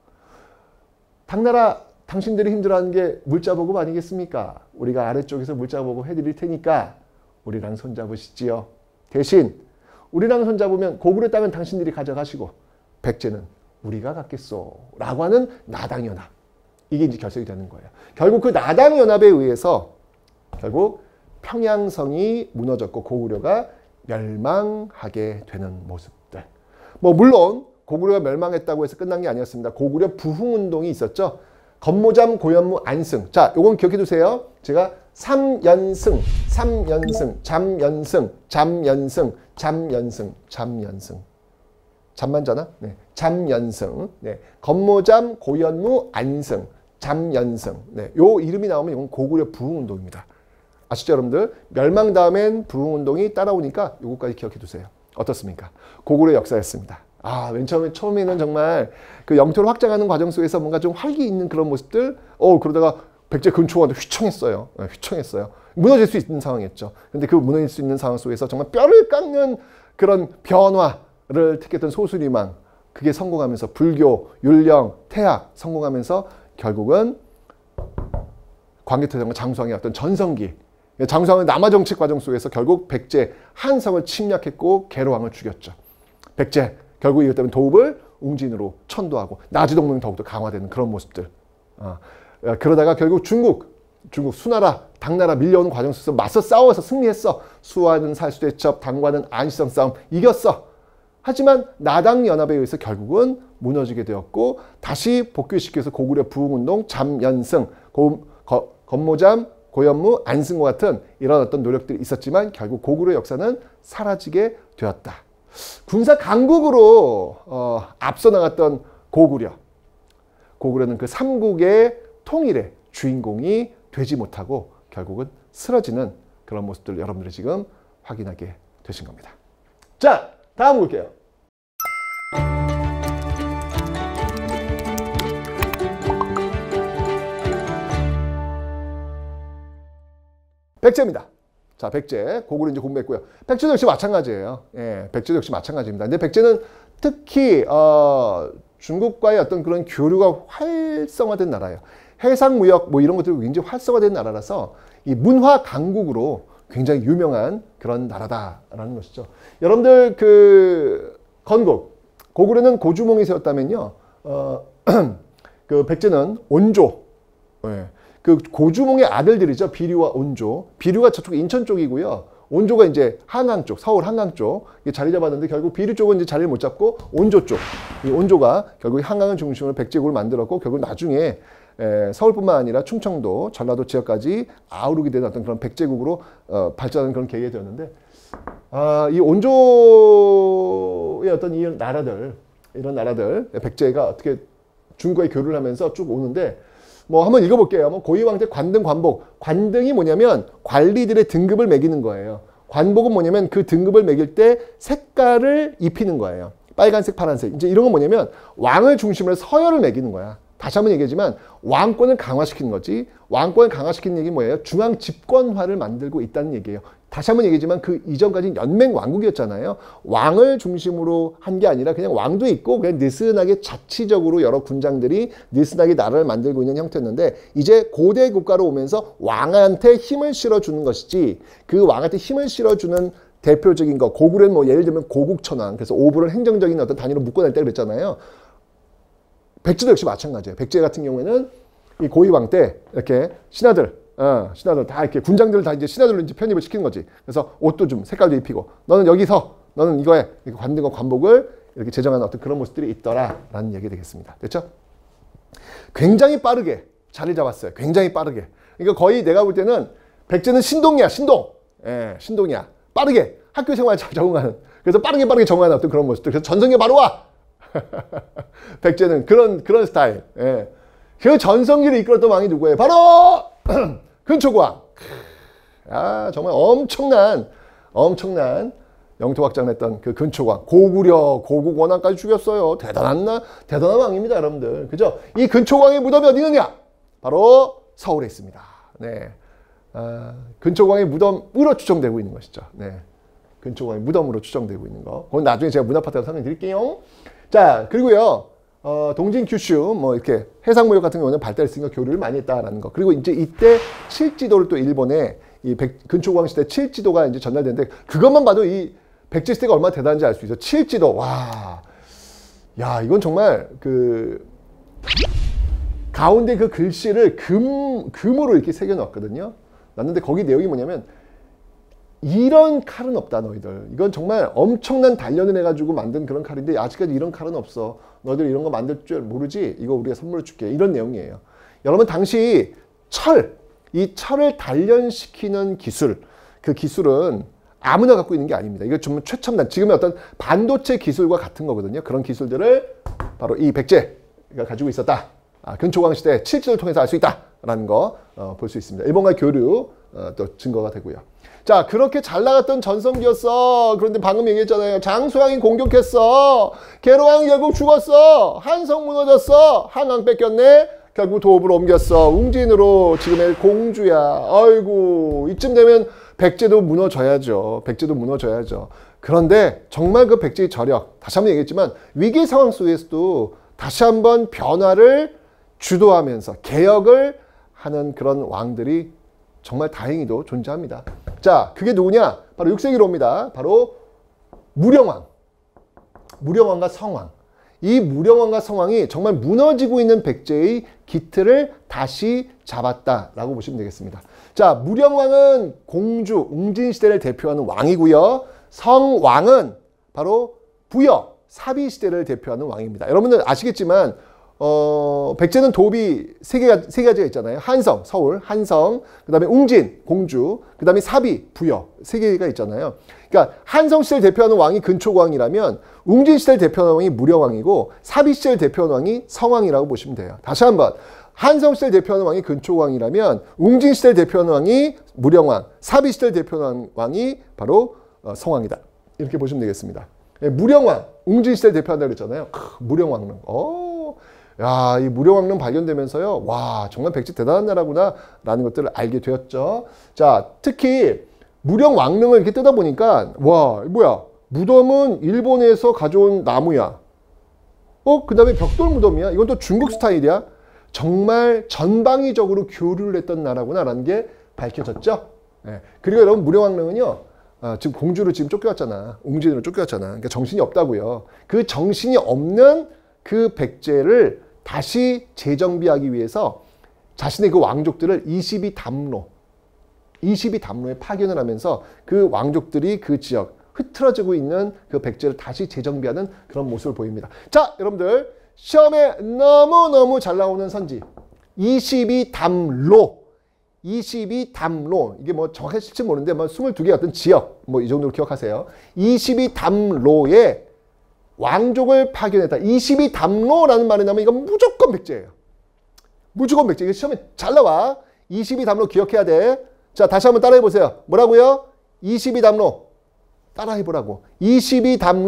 Speaker 1: 당나라 당신들이 힘들어하는 게 물자보급 아니겠습니까? 우리가 아래쪽에서 물자보급 해드릴 테니까 우리랑 손잡으시지요. 대신 우리랑 손잡으면 고구려 땅은 당신들이 가져가시고 백제는 우리가 갖겠소 라고 하는 나당연합. 이게 이제 결석이 되는 거예요. 결국 그 나당연합에 의해서 결국 평양성이 무너졌고 고구려가 멸망하게 되는 모습들. 뭐 물론 고구려가 멸망했다고 해서 끝난 게 아니었습니다. 고구려 부흥운동이 있었죠. 건모잠, 고현무, 안승. 자, 요건 기억해 두세요. 제가 삼연승, 잠연승. 잠만 자나? 네. 잠연승. 네. 건모잠, 고현무, 안승, 잠연승. 네. 요 이름이 나오면 이건 고구려 부흥운동입니다. 아시죠, 여러분들? 멸망 다음엔 부흥운동이 따라오니까 요거까지 기억해 두세요. 어떻습니까? 고구려 역사였습니다. 아, 맨 처음에는 정말 그 영토를 확장하는 과정 속에서 뭔가 좀 활기 있는 그런 모습들, 그러다가 백제 근초가 휘청했어요. 네, 휘청했어요. 무너질 수 있는 상황이었죠. 근데 그 무너질 수 있는 상황 속에서 정말 뼈를 깎는 그런 변화를 택했던 소수리망, 그게 성공하면서 불교, 율령, 태학 성공하면서 결국은 광개토대왕과 장수왕의 어떤 전성기, 장수왕은 남하정책 과정 속에서 결국 백제 한성을 침략했고 계로왕을 죽였죠. 백제 결국 이것 때문에 도읍을 웅진으로 천도하고 나주동맹이 더욱더 강화되는 그런 모습들. 그러다가 결국 중국 수나라, 당나라 밀려오는 과정 속에서 맞서 싸워서 승리했어. 수와는 살수대첩, 당과는 안시성 싸움 이겼어. 하지만 나당연합에 의해서 결국은 무너지게 되었고 다시 복귀시켜서 고구려 부흥운동, 잠연승, 건모잠, 고현무, 안승과 같은 이런 어떤 노력들이 있었지만 결국 고구려 역사는 사라지게 되었다. 군사 강국으로 앞서 나갔던 고구려는 그 삼국의 통일의 주인공이 되지 못하고 결국은 쓰러지는 그런 모습들을 여러분들이 지금 확인하게 되신 겁니다. 자, 다음 볼게요. 백제입니다. 자, 백제. 고구려 이제 공부했고요. 백제도 역시 마찬가지예요. 예, 백제도 역시 마찬가지입니다. 근데 백제는 특히 중국과의 어떤 그런 교류가 활성화된 나라예요. 해상무역 뭐 이런 것들이 굉장히 활성화된 나라라서 이 문화 강국으로 굉장히 유명한 그런 나라다라는 것이죠. 여러분들 그 건국, 고구려는 고주몽이 세웠다면요. 그 백제는 온조. 예. 그 고주몽의 아들들이죠. 비류와 온조. 비류가 저쪽 인천 쪽이고요. 온조가 이제 한강 쪽, 서울 한강 쪽 자리 잡았는데 결국 비류 쪽은 이제 자리를 못 잡고 온조 쪽. 이 온조가 결국 한강을 중심으로 백제국을 만들었고 결국 나중에 서울뿐만 아니라 충청도, 전라도 지역까지 아우르게 되는 어떤 그런 백제국으로 발전하는 그런 계기가 되었는데 이 온조의 어떤 이런 나라들, 백제가 어떻게 중국과의 교류를 하면서 쭉 오는데 뭐 한번 읽어볼게요. 뭐 고위왕제 관등, 관복. 관등이 뭐냐면 관리들의 등급을 매기는 거예요. 관복은 뭐냐면 그 등급을 매길 때 색깔을 입히는 거예요. 빨간색, 파란색. 이제 이런 건 뭐냐면 왕을 중심으로 해서 서열을 매기는 거야. 다시 한번 얘기하지만 왕권을 강화시키는 거지. 왕권을 강화시키는 얘기 뭐예요? 중앙 집권화를 만들고 있다는 얘기예요. 다시 한번 얘기하지만 그 이전까지는 연맹 왕국이었잖아요. 왕을 중심으로 한 게 아니라 그냥 왕도 있고 그냥 느슨하게 자치적으로 여러 군장들이 느슨하게 나라를 만들고 있는 형태였는데 이제 고대 국가로 오면서 왕한테 힘을 실어주는 것이지 그 왕한테 힘을 실어주는 대표적인 거 고구려는 뭐 예를 들면 고국천왕 그래서 오부를 행정적인 어떤 단위로 묶어낼 때 그랬잖아요. 백제도 역시 마찬가지예요. 백제 같은 경우에는 이 고위왕 때 이렇게 신하들 다 이렇게 군장들을 다 이제 신하들로 이제 편입을 시키는 거지. 그래서 옷도 좀 색깔도 입히고 너는 여기서 너는 이거에 관등과 관복을 이렇게 제정하는 어떤 그런 모습들이 있더라라는 얘기 되겠습니다. 됐죠? 굉장히 빠르게 자리 잡았어요. 굉장히 빠르게. 그러니까 거의 내가 볼 때는 백제는 신동이야, 신동. 예, 신동이야. 빠르게 학교 생활 잘 적응하는. 그래서 빠르게 적응하는 어떤 그런 모습들. 그래서 전성기에 바로 와. 백제는 그런 스타일. 예. 그 전성기를 이끌었던 왕이 누구예요? 바로 근초고왕. 아, 정말 엄청난 영토 확장을 했던 그 근초고왕. 고구려, 고국 원왕까지 죽였어요. 대단한 왕입니다, 여러분들. 그죠? 이 근초고왕의 무덤이 어디 있느냐? 바로 서울에 있습니다. 네. 근초고왕의 무덤으로 추정되고 있는 것이죠. 네. 근초고왕의 무덤으로 추정되고 있는 거. 그건 나중에 제가 문화파트에서 설명드릴게요. 자, 그리고요. 동진 규슈 뭐 이렇게 해상 무역 같은 경우는 발달했으니까 교류를 많이 했다라는 거. 그리고 이제 이때 칠지도를 또 일본에 이 근초고왕 시대 칠지도가 이제 전달되는데 그것만 봐도 이 백제 시대가 얼마나 대단한지 알 수 있어. 칠지도 와, 야 이건 정말 그 가운데 그 글씨를 금으로 이렇게 새겨 넣었거든요. 놨는데 거기 내용이 뭐냐면 이런 칼은 없다 너희들. 이건 정말 엄청난 단련을 해가지고 만든 그런 칼인데 아직까지 이런 칼은 없어. 너희들 이런 거 만들 줄 모르지? 이거 우리가 선물로 줄게. 이런 내용이에요. 여러분 당시 이 철을 단련시키는 기술, 그 기술은 아무나 갖고 있는 게 아닙니다. 이거 정말 최첨단, 지금의 어떤 반도체 기술과 같은 거거든요. 그런 기술들을 바로 이 백제가 가지고 있었다. 근초고왕 시대 칠지도를 통해서 알 수 있다라는 거 볼 수 있습니다. 일본과의 교류 또 증거가 되고요. 자, 그렇게 잘 나갔던 전성기였어. 그런데 방금 얘기했잖아요. 장수왕이 공격했어. 계로왕이 결국 죽었어. 한성 무너졌어. 한강 뺏겼네. 결국 도읍으로 옮겼어. 웅진으로 지금의 공주야. 아이고, 이쯤 되면 백제도 무너져야죠. 백제도 무너져야죠. 그런데 정말 그 백제의 저력, 다시 한번 얘기했지만 위기 상황 속에서도 다시 한번 변화를 주도하면서 개혁을 하는 그런 왕들이 정말 다행히도 존재합니다. 자, 그게 누구냐? 바로 6세기로 옵니다. 바로 무령왕. 무령왕과 성왕. 이 무령왕과 성왕이 정말 무너지고 있는 백제의 기틀을 다시 잡았다라고 보시면 되겠습니다. 자, 무령왕은 공주, 웅진시대를 대표하는 왕이고요. 성왕은 바로 부여, 사비시대를 대표하는 왕입니다. 여러분들 아시겠지만 백제는 도읍이 세 가지가 있잖아요. 한성, 서울, 한성, 그 다음에 웅진, 공주, 그 다음에 사비, 부여, 세 개가 있잖아요. 그러니까 한성 시대를 대표하는 왕이 근초고왕이라면 웅진 시대를 대표하는 왕이 무령왕이고 사비 시대를 대표하는 왕이 성왕이라고 보시면 돼요. 다시 한번 한성 시대를 대표하는 왕이 근초고왕이라면 웅진 시대를 대표하는 왕이 무령왕, 사비 시대를 대표하는 왕이 바로 성왕이다. 이렇게 보시면 되겠습니다. 무령왕, 웅진 시대를 대표한다고 그랬잖아요. 무령왕릉. 야, 이 무령왕릉 발견되면서요. 와, 정말 백제 대단한 나라구나 라는 것들을 알게 되었죠. 자, 특히 무령왕릉을 이렇게 뜯어 보니까 와, 뭐야? 무덤은 일본에서 가져온 나무야. 그 다음에 벽돌 무덤이야. 이건 또 중국 스타일이야. 정말 전방위적으로 교류를 했던 나라구나 라는 게 밝혀졌죠. 네. 그리고 여러분 무령왕릉은요. 지금 공주를 지금 쫓겨왔잖아. 웅진으로 쫓겨왔잖아. 그러니까 정신이 없다고요. 그 정신이 없는 그 백제를 다시 재정비하기 위해서 자신의 그 왕족들을 22담로에 파견을 하면서 그 왕족들이 그 지역 흐트러지고 있는 그 백제를 다시 재정비하는 그런 모습을 보입니다. 자, 여러분들 시험에 너무너무 잘 나오는 선지 22담로 이게 뭐 정확히 실지 모르는데 뭐 22개 어떤 지역 뭐 이 정도로 기억하세요. 22담로에 왕족을 파견했다. 22담로라는 말이 나오면 이건 무조건 백제예요. 무조건 백제. 이거 시험에 잘 나와. 22담로 기억해야 돼. 자, 다시 한번 따라해 보세요. 뭐라고요? 22담로. 따라해 보라고. 22담로.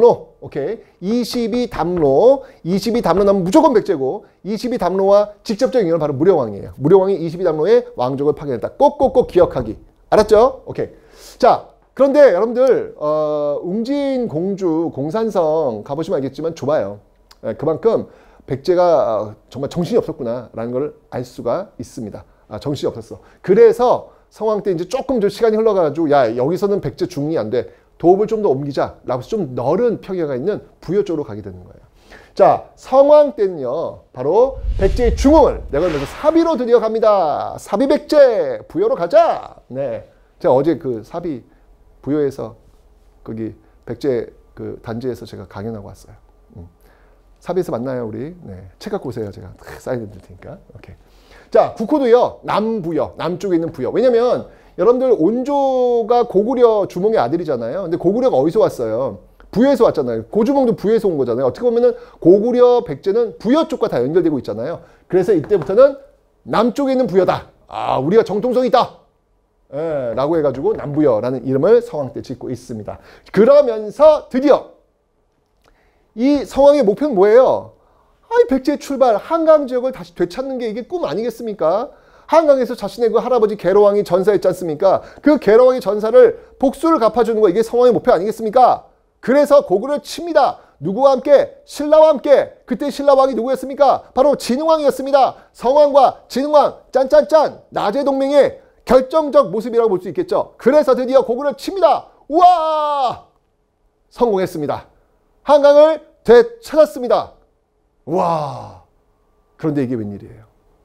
Speaker 1: 오케이. 22담로. 22담로 나면 무조건 백제고 22담로와 직접적인 연결은 바로 무령왕이에요. 무령왕이 22담로의 왕족을 파견했다. 꼭꼭꼭 기억하기. 알았죠? 오케이. 자, 그런데 여러분들 웅진 공주 공산성 가보시면 알겠지만 좁아요. 그만큼 백제가 정말 정신이 없었구나라는 걸 알 수가 있습니다. 정신이 없었어. 그래서 성왕 때 이제 조금 좀 시간이 흘러가지고 야 여기서는 백제 중흥이 안 돼. 도읍을 좀 더 옮기자 라고 해서 좀 넓은 평야가 있는 부여 쪽으로 가게 되는 거예요. 자, 성왕 때는요 바로 백제의 중흥을 내걸면서 사비로 드디어 갑니다. 사비 백제 부여로 가자. 네, 제가 어제 그 사비 부여에서 거기 백제 그 단지에서 제가 강연하고 왔어요. 사비에서 만나요 우리. 네, 책 갖고 오세요. 제가 사인 드릴 테니까. 오케이. 자, 국호도요 남부여, 남쪽에 있는 부여. 왜냐면 여러분들 온조가 고구려 주몽의 아들이잖아요. 근데 고구려가 어디서 왔어요? 부여에서 왔잖아요. 고주몽도 부여에서 온 거잖아요. 어떻게 보면은 고구려 백제는 부여 쪽과 다 연결되고 있잖아요. 그래서 이때부터는 남쪽에 있는 부여다. 아, 우리가 정통성이 있다. 예, 라고 해가지고 남부여라는 이름을 성왕 때 짓고 있습니다. 그러면서 드디어 이 성왕의 목표는 뭐예요? 아이, 백제의 출발, 한강 지역을 다시 되찾는 게 이게 꿈 아니겠습니까? 한강에서 자신의 그 할아버지 계로왕이 전사했지 않습니까? 그 계로왕의 전사를 복수를 갚아주는 거 이게 성왕의 목표 아니겠습니까? 그래서 고구려를 칩니다. 누구와 함께? 신라와 함께. 그때 신라왕이 누구였습니까? 바로 진흥왕이었습니다. 성왕과 진흥왕 짠짠짠 나제 동맹의 결정적 모습이라고 볼 수 있겠죠. 그래서 드디어 고구려를 칩니다. 우와! 성공했습니다. 한강을 되찾았습니다. 우와! 그런데 이게 웬일이에요?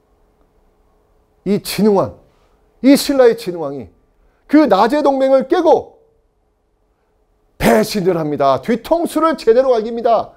Speaker 1: 이 진흥왕, 이 신라의 진흥왕이 그 나제 동맹을 깨고 배신을 합니다. 뒤통수를 제대로 갈깁니다.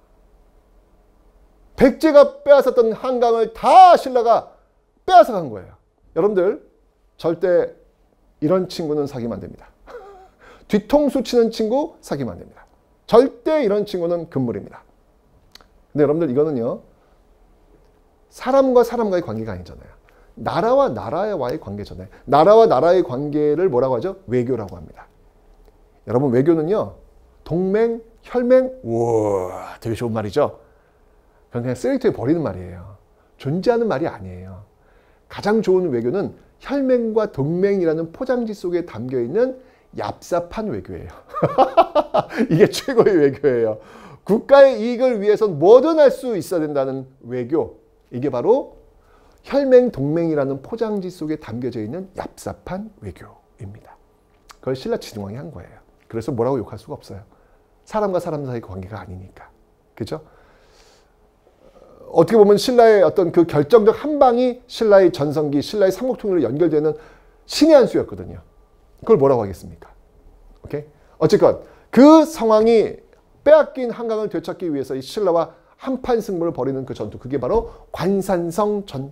Speaker 1: 백제가 빼앗았던 한강을 다 신라가 빼앗아 간 거예요. 여러분들 절대 이런 친구는 사귀면 안 됩니다. 뒤통수 치는 친구 사귀면 안 됩니다. 절대 이런 친구는 금물입니다. 근데 여러분들 이거는요. 사람과 사람과의 관계가 아니잖아요. 나라와 나라와의 관계잖아요. 나라와 나라의 관계를 뭐라고 하죠? 외교라고 합니다. 여러분 외교는요. 동맹, 혈맹, 우와 되게 좋은 말이죠. 그냥 쓰레기통에 버리는 말이에요. 존재하는 말이 아니에요. 가장 좋은 외교는 혈맹과 동맹이라는 포장지 속에 담겨있는 얍삽한 외교예요. 이게 최고의 외교예요. 국가의 이익을 위해서는 뭐든 할 수 있어야 된다는 외교. 이게 바로 혈맹, 동맹이라는 포장지 속에 담겨져 있는 얍삽한 외교입니다. 그걸 신라 진흥왕이 한 거예요. 그래서 뭐라고 욕할 수가 없어요. 사람과 사람 사이의 관계가 아니니까. 그죠? 어떻게 보면 신라의 어떤 그 결정적 한 방이 신라의 전성기, 신라의 삼국통일로 연결되는 신의 한 수였거든요. 그걸 뭐라고 하겠습니까? 오케이? 어쨌건 그 상황이 빼앗긴 한강을 되찾기 위해서 이 신라와 한판 승부를 벌이는 그 전투, 그게 바로 관산성 전투.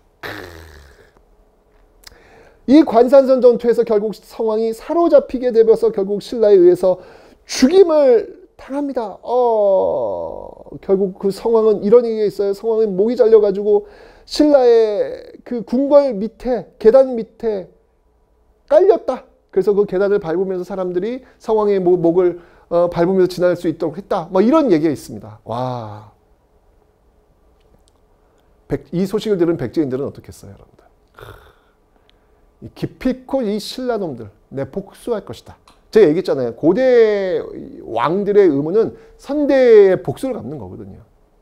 Speaker 1: 이 관산성 전투에서 결국 성왕이 사로잡히게 되면서 결국 신라에 의해서 죽임을 당합니다. 결국 그 성왕은 이런 얘기가 있어요. 성왕은 목이 잘려가지고 신라의 그 궁궐 밑에, 계단 밑에 깔렸다. 그래서 그 계단을 밟으면서 사람들이 성왕의 목을 밟으면서 지날 수 있도록 했다. 뭐 이런 얘기가 있습니다. 와. 이 소식을 들은 백제인들은 어떻겠어요, 여러분들? 기필코 이 신라놈들 내 복수할 것이다. 제가 얘기했잖아요. 고대 왕들의 의무는 선대의 복수를 갚는 거거든요.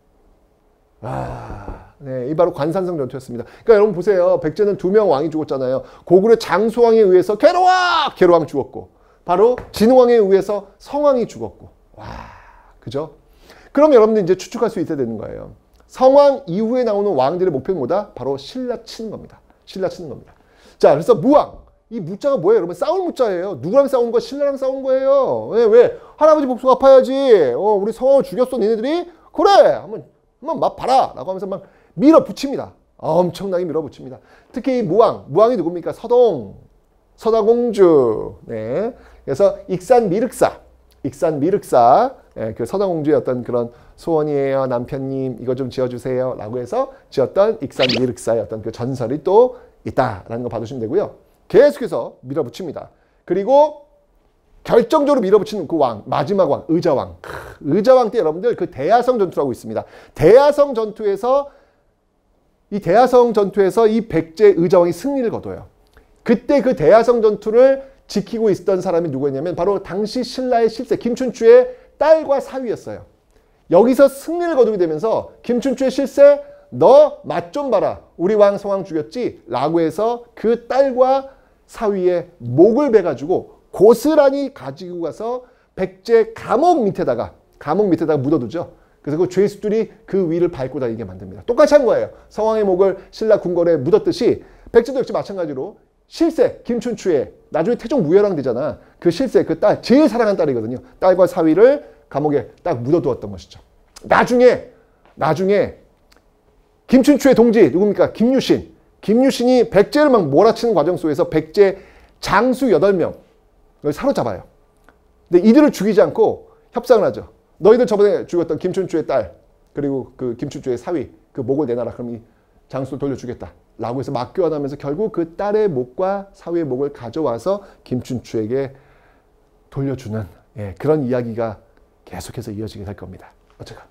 Speaker 1: 네, 이 바로 관산성 전투였습니다. 그러니까 여러분 보세요. 백제는 2명 왕이 죽었잖아요. 고구려 장수왕에 의해서 계로왕 죽었고, 바로 진흥왕에 의해서 성왕이 죽었고. 와, 그죠? 그럼 여러분들 이제 추측할 수 있어야 되는 거예요. 성왕 이후에 나오는 왕들의 목표는 뭐다? 바로 신라 치는 겁니다. 신라 치는 겁니다. 자, 그래서 무왕. 이 무자가 뭐예요? 여러분 싸울 무자예요. 누구랑 싸운 거야? 신라랑 싸운 거예요. 왜? 할아버지 복수 갚아야지. 우리 성왕을 죽였어, 니네들이? 그래! 한번 맛 봐라! 라고 하면서 막 밀어붙입니다. 엄청나게 밀어붙입니다. 특히 이 무왕이 누굽니까? 서다공주. 네. 그래서 익산미륵사. 그 서다공주의 어떤 그런 소원이에요. 남편님, 이거 좀 지어주세요. 라고 해서 지었던 익산미륵사의 어떤 그 전설이 또 있다라는 거 봐주시면 되고요. 계속해서 밀어붙입니다. 그리고 결정적으로 밀어붙이는 그 왕, 마지막 왕, 의자왕. 의자왕 때 여러분들 그 대야성 전투라고 있습니다. 대야성 전투에서 이 백제 의자왕이 승리를 거둬요. 그때 그 대야성 전투를 지키고 있었던 사람이 누구였냐면 바로 당시 신라의 실세 김춘추의 딸과 사위였어요. 여기서 승리를 거두게 되면서 김춘추의 실세 너 맛 좀 봐라. 우리 왕 성왕 죽였지? 라고 해서 그 딸과 사위의 목을 베가지고 고스란히 가지고 가서 백제 감옥 밑에다가 묻어두죠. 그래서 그 죄수들이 그 위를 밟고 다니게 만듭니다. 똑같이 한 거예요. 성왕의 목을 신라 궁궐에 묻었듯이 백제도 역시 마찬가지로 실세 김춘추의 나중에 태종 무열왕 되잖아. 그 실세 그 딸 제일 사랑한 딸이거든요. 딸과 사위를 감옥에 딱 묻어두었던 것이죠. 나중에 김춘추의 동지 누굽니까? 김유신이 백제를 막 몰아치는 과정 속에서 백제 장수 8명을 사로잡아요. 근데 이들을 죽이지 않고 협상을 하죠. 너희들 저번에 죽였던 김춘추의 딸 그리고 그 김춘추의 사위 그 목을 내놔라. 그럼 이 장수를 돌려주겠다. 라고 해서 맞교환하면서 결국 그 딸의 목과 사위의 목을 가져와서 김춘추에게 돌려주는 그런 이야기가 계속해서 이어지게 될 겁니다. 어쨌든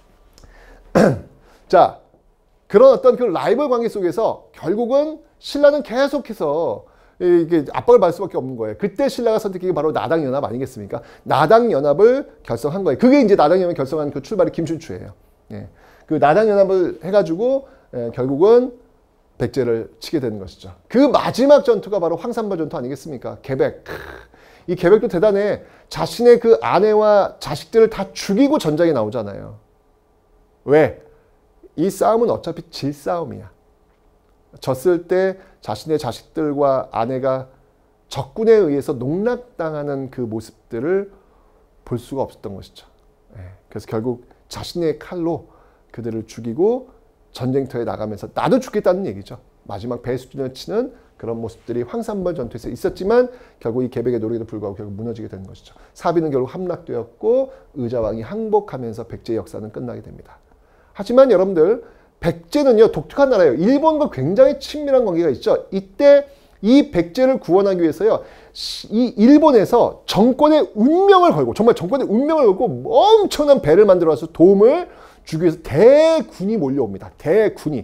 Speaker 1: 자, 그런 어떤 그 라이벌 관계 속에서 결국은 신라는 계속해서 이게 압박을 받을 수밖에 없는 거예요. 그때 신라가 선택한 게 바로 나당연합 아니겠습니까? 나당연합을 결성한 거예요. 그게 이제 나당연합을 결성한 그 출발이 김춘추예요. 그 나당연합을 해가지고 결국은 백제를 치게 되는 것이죠. 그 마지막 전투가 바로 황산벌 전투 아니겠습니까? 개백. 이 개백도 대단해. 자신의 그 아내와 자식들을 다 죽이고 전장에 나오잖아요. 왜? 이 싸움은 어차피 질 싸움이야. 졌을 때 자신의 자식들과 아내가 적군에 의해서 농락당하는 그 모습들을 볼 수가 없었던 것이죠. 그래서 결국 자신의 칼로 그들을 죽이고 전쟁터에 나가면서 나도 죽겠다는 얘기죠. 마지막 배수진을 치는 그런 모습들이 황산벌 전투에서 있었지만 결국 이 개백의 노력에도 불구하고 결국 무너지게 되는 것이죠. 사비는 결국 함락되었고 의자왕이 항복하면서 백제의 역사는 끝나게 됩니다. 하지만 여러분들 백제는요 독특한 나라예요. 일본과 굉장히 친밀한 관계가 있죠. 이때 이 백제를 구원하기 위해서요 이 일본에서 정권의 운명을 걸고 정말 정권의 운명을 걸고 엄청난 배를 만들어서 도움을 주기 위해서 대군이 몰려옵니다. 대군이.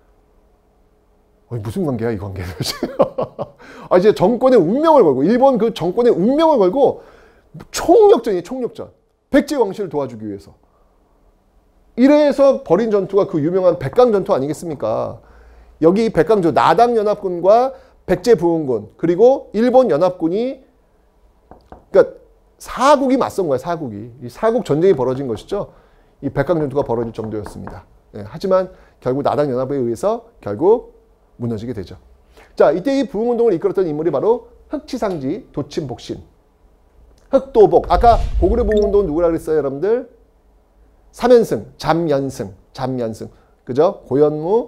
Speaker 1: 무슨 관계야 이 관계는. 이제 정권의 운명을 걸고 일본 그 정권의 운명을 걸고 총력전이에요. 총력전. 백제 왕실을 도와주기 위해서. 이래서 벌인 전투가 그 유명한 백강전투 아니겠습니까? 여기 백강전투 나당연합군과 백제부흥군 그리고 일본 연합군이 그러니까 사국이 맞선 거야. 사국이. 이 사국 전쟁이 벌어진 것이죠. 이 백강전투가 벌어질 정도였습니다. 하지만 결국 나당연합에 의해서 결국 무너지게 되죠. 자, 이때 이 부흥운동을 이끌었던 인물이 바로 흑치상지, 도침복신, 흑도복. 아까 고구려 부흥운동은 누구라 그랬어요, 여러분들? 삼연승, 잠연승. 그죠? 고연무,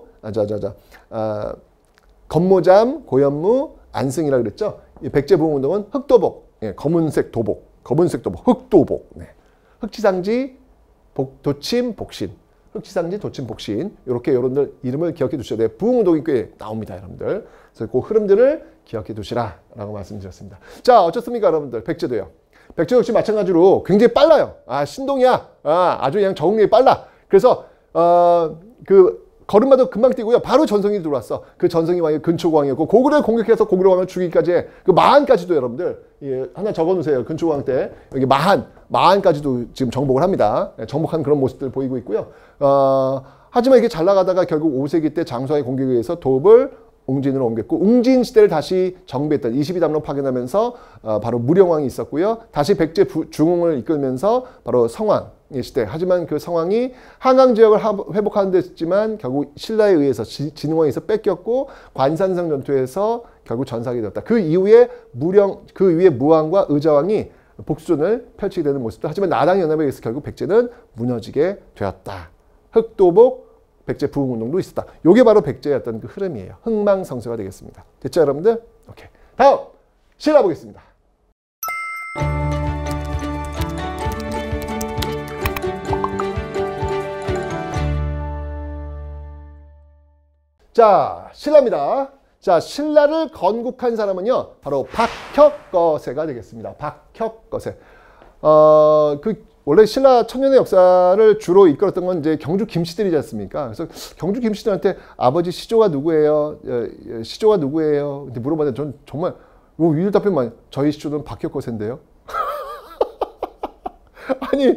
Speaker 1: 건모잠, 고연무, 안승이라 그랬죠? 이 백제 부흥운동은 흑도복, 검은색 도복, 흑도복. 흑치상지, 도침, 복신. 흑치상지, 도침, 복신. 이렇게 여러분들 이름을 기억해 두셔야 돼요. 부흥운동이 꽤 나옵니다, 여러분들. 그래서 그 흐름들을 기억해 두시라 라고 말씀드렸습니다. 자, 어떻습니까, 여러분들? 백제도요. 백제 역시 마찬가지로 굉장히 빨라요. 신동이야. 아주 그냥 적응력이 빨라. 그래서 그 걸음마도 금방 뛰고요. 바로 전성이 들어왔어. 그 전성이 왕이 근초고왕이었고 고구려를 공격해서 고구려 왕을 죽이기까지 그 마한까지도 여러분들 하나 적어놓으세요. 근초고왕 때 여기 마한까지도 지금 정복을 합니다. 정복한 그런 모습들 보이고 있고요. 하지만 이게 잘 나가다가 결국 5세기 때 장수왕의 공격에 의해서 도읍을 웅진으로 옮겼고 웅진 시대를 다시 정비했던 22담로 파견하면서 바로 무령왕이 있었고요. 다시 백제 중흥을 이끌면서 바로 성왕의 시대. 하지만 그 성왕이 한강 지역을 회복하는 데 했지만 결국 신라에 의해서 진흥왕에 의해서 뺏겼고 관산성 전투에서 결국 전사하게 되었다. 그 이후에 무왕과 의자왕이 복수전을 펼치게 되는 모습도. 하지만 나당연합에 의해서 결국 백제는 무너지게 되었다. 흑도복 백제 부흥운동도 있었다. 이게 바로 백제의 어떤 그 흐름이에요. 흥망성쇠가 되겠습니다. 됐죠, 여러분들? 오케이. 다음 신라 보겠습니다. 자, 신라입니다. 자, 신라를 건국한 사람은요, 바로 박혁거세가 되겠습니다. 박혁거세. 원래 신라 천년의 역사를 주로 이끌었던 건 이제 경주 김씨들이지 않습니까? 그래서 경주 김씨들한테 아버지 시조가 누구예요? 시조가 누구예요? 근데 물어봤는데 전 정말 위일 답변만 저희 시조는 박혁거세인데요. 아니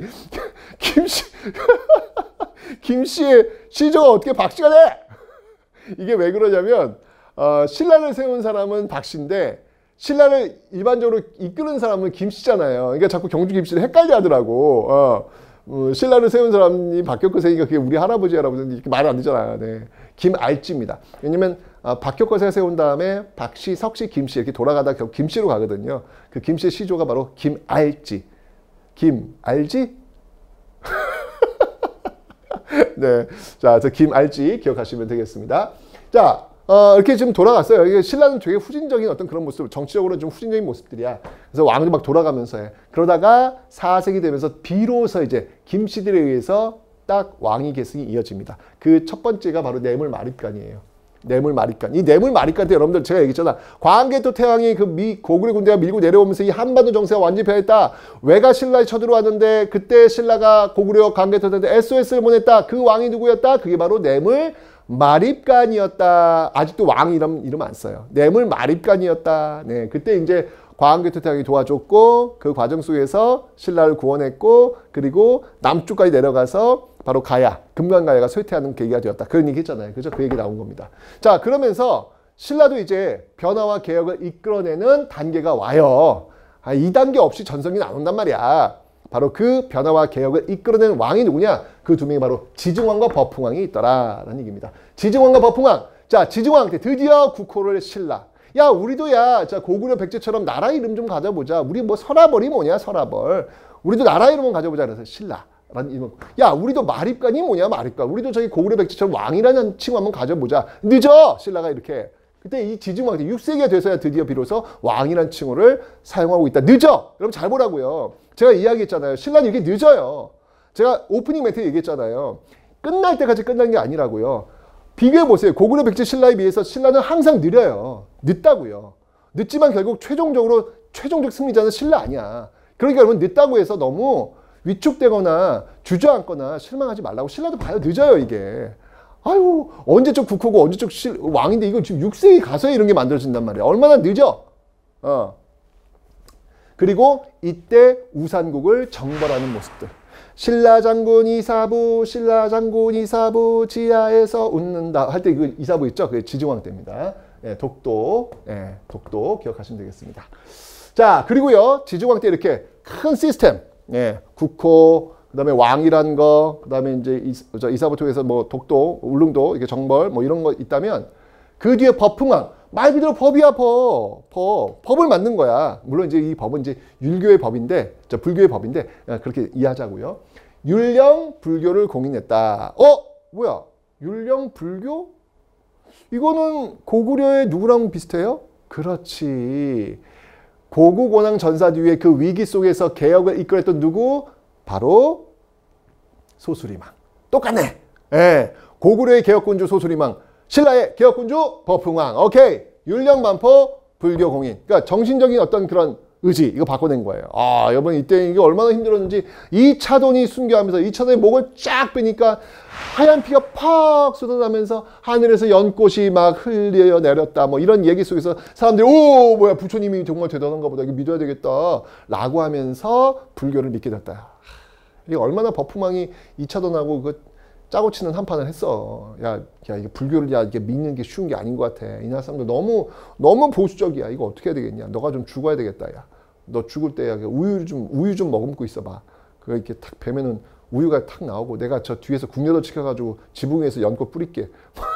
Speaker 1: 김씨의 시조가 어떻게 박씨가 돼? 이게 왜 그러냐면 신라를 세운 사람은 박씨인데 신라를 일반적으로 이끄는 사람은 김씨잖아요. 그러니까 자꾸 경주 김씨를 헷갈려 하더라고. 신라를 세운 사람이 박혁거세니까 그게 우리 할아버지 할아버지는 이렇게 말이 안 되잖아요. 네. 김알지입니다. 왜냐면 박혁거세가 세운 다음에 박씨, 석씨, 김씨 이렇게 돌아가다 결국 김씨로 가거든요. 그 김씨의 시조가 바로 김알지. 김알지? 네. 자, 저 김알지 기억하시면 되겠습니다. 자, 이렇게 지금 돌아갔어요. 이게 신라는 되게 후진적인 어떤 그런 모습, 정치적으로 좀 후진적인 모습들이야. 그래서 왕도 막 돌아가면서 해. 그러다가 4세기 되면서 비로소 이제 김씨들에 의해서 딱 왕위 계승이 이어집니다. 그 첫 번째가 바로 뇌물마립간이에요. 뇌물마립간. 이 뇌물마립간 때 여러분들 제가 얘기했잖아. 광개토 태왕이 그 고구려 군대가 밀고 내려오면서 이 한반도 정세가 완전히 변했다. 왜가 신라에 쳐들어왔는데 그때 신라가 고구려 광개토 때인데 SOS를 보냈다. 그 왕이 누구였다? 그게 바로 뇌물마립간이었다. 아직도 왕 이름 안 써요. 뇌물마립간이었다. 네, 그때 이제 광개토 태왕이 도와줬고 그 과정 속에서 신라를 구원했고 그리고 남쪽까지 내려가서 바로 가야, 금강가야가 쇠퇴하는 계기가 되었다. 그런 얘기 했잖아요. 그죠? 그 얘기 나온 겁니다. 자, 그러면서 신라도 이제 변화와 개혁을 이끌어내는 단계가 와요. 이 단계 없이 전성기는 안 온단 말이야. 바로 그 변화와 개혁을 이끌어내는 왕이 누구냐? 그 두 명이 바로 지증왕과 버풍왕이 있더라라는 얘기입니다. 지증왕과 버풍왕. 자, 지증왕 때 드디어 국호를 신라. 야, 우리도 자, 고구려 백제처럼 나라 이름 좀 가져보자. 우리 뭐 서라벌이 뭐냐, 서라벌. 우리도 나라 이름은 가져보자. 그래서 신라라는 이름. 야, 우리도 마립간이 뭐냐, 마립간. 우리도 저기 고구려 백제처럼 왕이라는 칭호 한번 가져보자. 늦어! 신라가 이렇게. 그때 이 지증왕 때 6세기가 돼서야 드디어 비로소 왕이라는 칭호를 사용하고 있다. 늦어! 여러분 잘 보라고요. 제가 이야기했잖아요. 신라는 이렇게 늦어요. 제가 오프닝 멘트에 얘기했잖아요. 끝날 때까지 끝난 게 아니라고요. 비교해보세요. 고구려 백제 신라에 비해서 신라는 항상 느려요. 늦다고요. 늦지만 결국 최종적 승리자는 신라 아니야. 그러니까 여러분 늦다고 해서 너무 위축되거나 주저앉거나 실망하지 말라고. 신라도 봐요. 늦어요 이게. 아유 언제적 국호고 언제적 왕인데 이거 지금 6세기 가서야 이런 게 만들어진단 말이야. 얼마나 늦어. 그리고 이때 우산국을 정벌하는 모습들. 신라 장군 이사부 지하에서 웃는다 할 때 그 이사부 있죠? 그게 지증왕 때입니다. 예, 독도 기억하시면 되겠습니다. 자, 그리고요 지증왕 때 이렇게 큰 시스템, 예, 국호, 그다음에 왕이란 거, 그다음에 이제 이사부 통해서 뭐 독도, 울릉도 이렇게 정벌 뭐 이런 거 있다면 그 뒤에 버풍왕. 말 그대로 법이야, 법을 만든 거야. 물론 이제 이 법은 이제 율교의 법인데, 불교의 법인데, 그렇게 이해하자고요. 율령 불교를 공인했다. 뭐야? 율령 불교? 이거는 고구려의 누구랑 비슷해요? 그렇지. 고국원왕 전사 뒤에 그 위기 속에서 개혁을 이끌었던 누구? 바로 소수리망. 똑같네. 예. 고구려의 개혁군주 소수리망. 신라의 개혁군주 버풍왕. 오케이. 율령반포 불교 공인. 그러니까 정신적인 어떤 그런 의지 이거 바꿔낸 거예요. 여러분 이때 이게 얼마나 힘들었는지 2차돈이 순교하면서 2차돈의 목을 쫙 빼니까 하얀 피가 팍 쏟아나면서 하늘에서 연꽃이 막 흘려 내렸다. 뭐 이런 얘기 속에서 사람들이 뭐야 부처님이 정말 대단한가 보다. 이거 믿어야 되겠다. 라고 하면서 불교를 믿게 됐다. 이게 얼마나 버풍왕이 2차돈하고 그 짜고 치는 한판을 했어. 야, 이게 불교를 이게 믿는 게 쉬운 게 아닌 것 같아. 이 나라 사람들 너무 보수적이야. 이거 어떻게 해야 되겠냐. 너가 좀 죽어야 되겠다. 야, 너 죽을 때 우유 좀 머금고 있어봐. 그거 이렇게 탁 베면은 우유가 탁 나오고 내가 저 뒤에서 국내도 지켜가지고 지붕 위에서 연꽃 뿌릴게.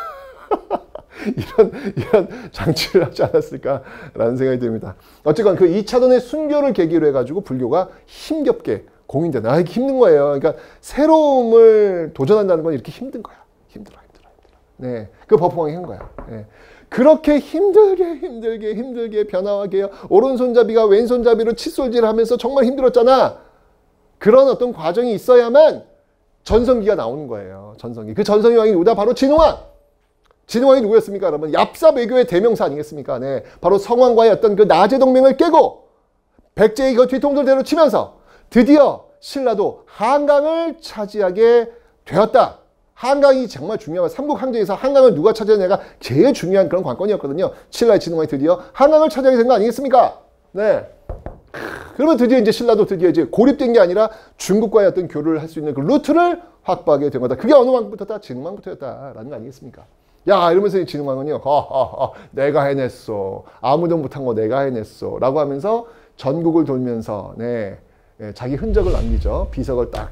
Speaker 1: 이런 장치를 하지 않았을까라는 생각이 듭니다. 어쨌건 그 2차돈의 순교를 계기로 해가지고 불교가 힘겹게 공인되다. 이게 힘든 거예요. 그러니까 새로움을 도전한다는 건 이렇게 힘든 거야. 힘들어. 네, 그 버풍왕이 한 거야. 네. 그렇게 힘들게 변화와 개혁, 오른손잡이가 왼손잡이로 칫솔질을 하면서 정말 힘들었잖아. 그런 어떤 과정이 있어야만 전성기가 나오는 거예요. 전성기. 그 전성기 왕이 누구다? 바로 진흥왕. 진흥왕이 누구였습니까? 여러분 얍사외교의 대명사 아니겠습니까? 네, 바로 성왕과의 어떤 그 나제 동맹을 깨고 백제의 그 뒤통수를 내려치면서 드디어 신라도 한강을 차지하게 되었다. 한강이 정말 중요한 삼국 항쟁에서 한강을 누가 차지하느냐가 제일 중요한 그런 관건이었거든요. 신라의 진흥왕이 드디어 한강을 차지하게 된 거 아니겠습니까? 네. 그러면 드디어 이제 신라도 드디어 이제 고립된 게 아니라 중국과의 어떤 교류를 할 수 있는 그 루트를 확보하게 된 거다. 그게 어느 왕부터다? 진흥왕부터였다라는 거 아니겠습니까? 야, 이러면서 이 진흥왕은요, 내가 해냈어. 아무도 못한 거 내가 해냈어. 라고 하면서 전국을 돌면서, 네, 자기 흔적을 남기죠. 비석을 딱.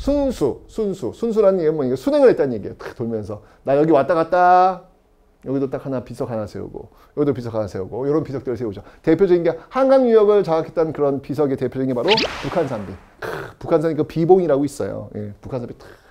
Speaker 1: 순수라는 얘기는 뭐, 순행을 했다는 얘기예요. 딱 돌면서. 나 여기 왔다 갔다. 여기도 딱 하나, 비석 하나 세우고, 여기도 비석 하나 세우고, 이런 비석들을 세우죠. 대표적인 게 한강 유역을 장악했던 그런 비석의 대표적인 게 바로 북한산비. 북한산이 그 비봉이라고 있어요. 예, 북한산비.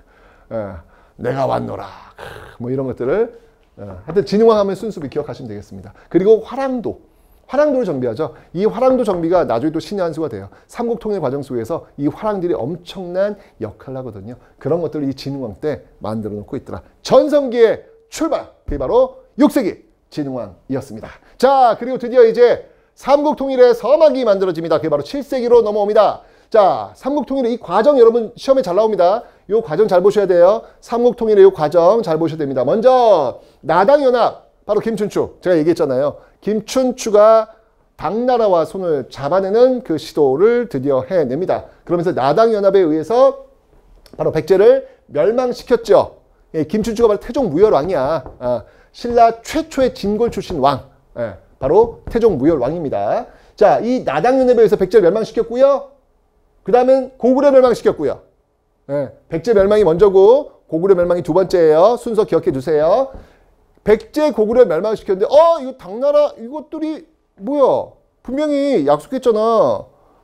Speaker 1: 내가 왔노라. 뭐 이런 것들을. 하여튼 진흥왕 하면 순수비 기억하시면 되겠습니다. 그리고 화랑도를 정비하죠. 이 화랑도 정비가 나중에 또 신의 한 수가 돼요. 삼국통일 과정 속에서 이 화랑들이 엄청난 역할을 하거든요. 그런 것들을 이 진흥왕 때 만들어 놓고 있더라. 전성기의 출발! 그게 바로 6세기 진흥왕이었습니다. 자, 그리고 드디어 이제 삼국통일의 서막이 만들어집니다. 그게 바로 7세기로 넘어옵니다. 자, 삼국통일의 이 과정 여러분 시험에 잘 나옵니다. 이 과정 잘 보셔야 돼요. 삼국통일의 이 과정 잘 보셔야 됩니다. 먼저 나당연합, 바로 김춘추. 제가 얘기했잖아요. 김춘추가 당나라와 손을 잡아내는 그 시도를 드디어 해냅니다. 그러면서 나당연합에 의해서 바로 백제를 멸망시켰죠. 예, 김춘추가 바로 태종무열왕이야. 신라 최초의 진골 출신 왕. 예, 바로 태종무열왕입니다. 자, 이 나당연합에 의해서 백제를 멸망시켰고요. 그 다음엔 고구려 멸망시켰고요. 예, 백제 멸망이 먼저고 고구려 멸망이 두 번째예요. 순서 기억해 두세요. 백제 고구려 멸망시켰는데 이거 당나라 이것들이 뭐야? 분명히 약속했잖아.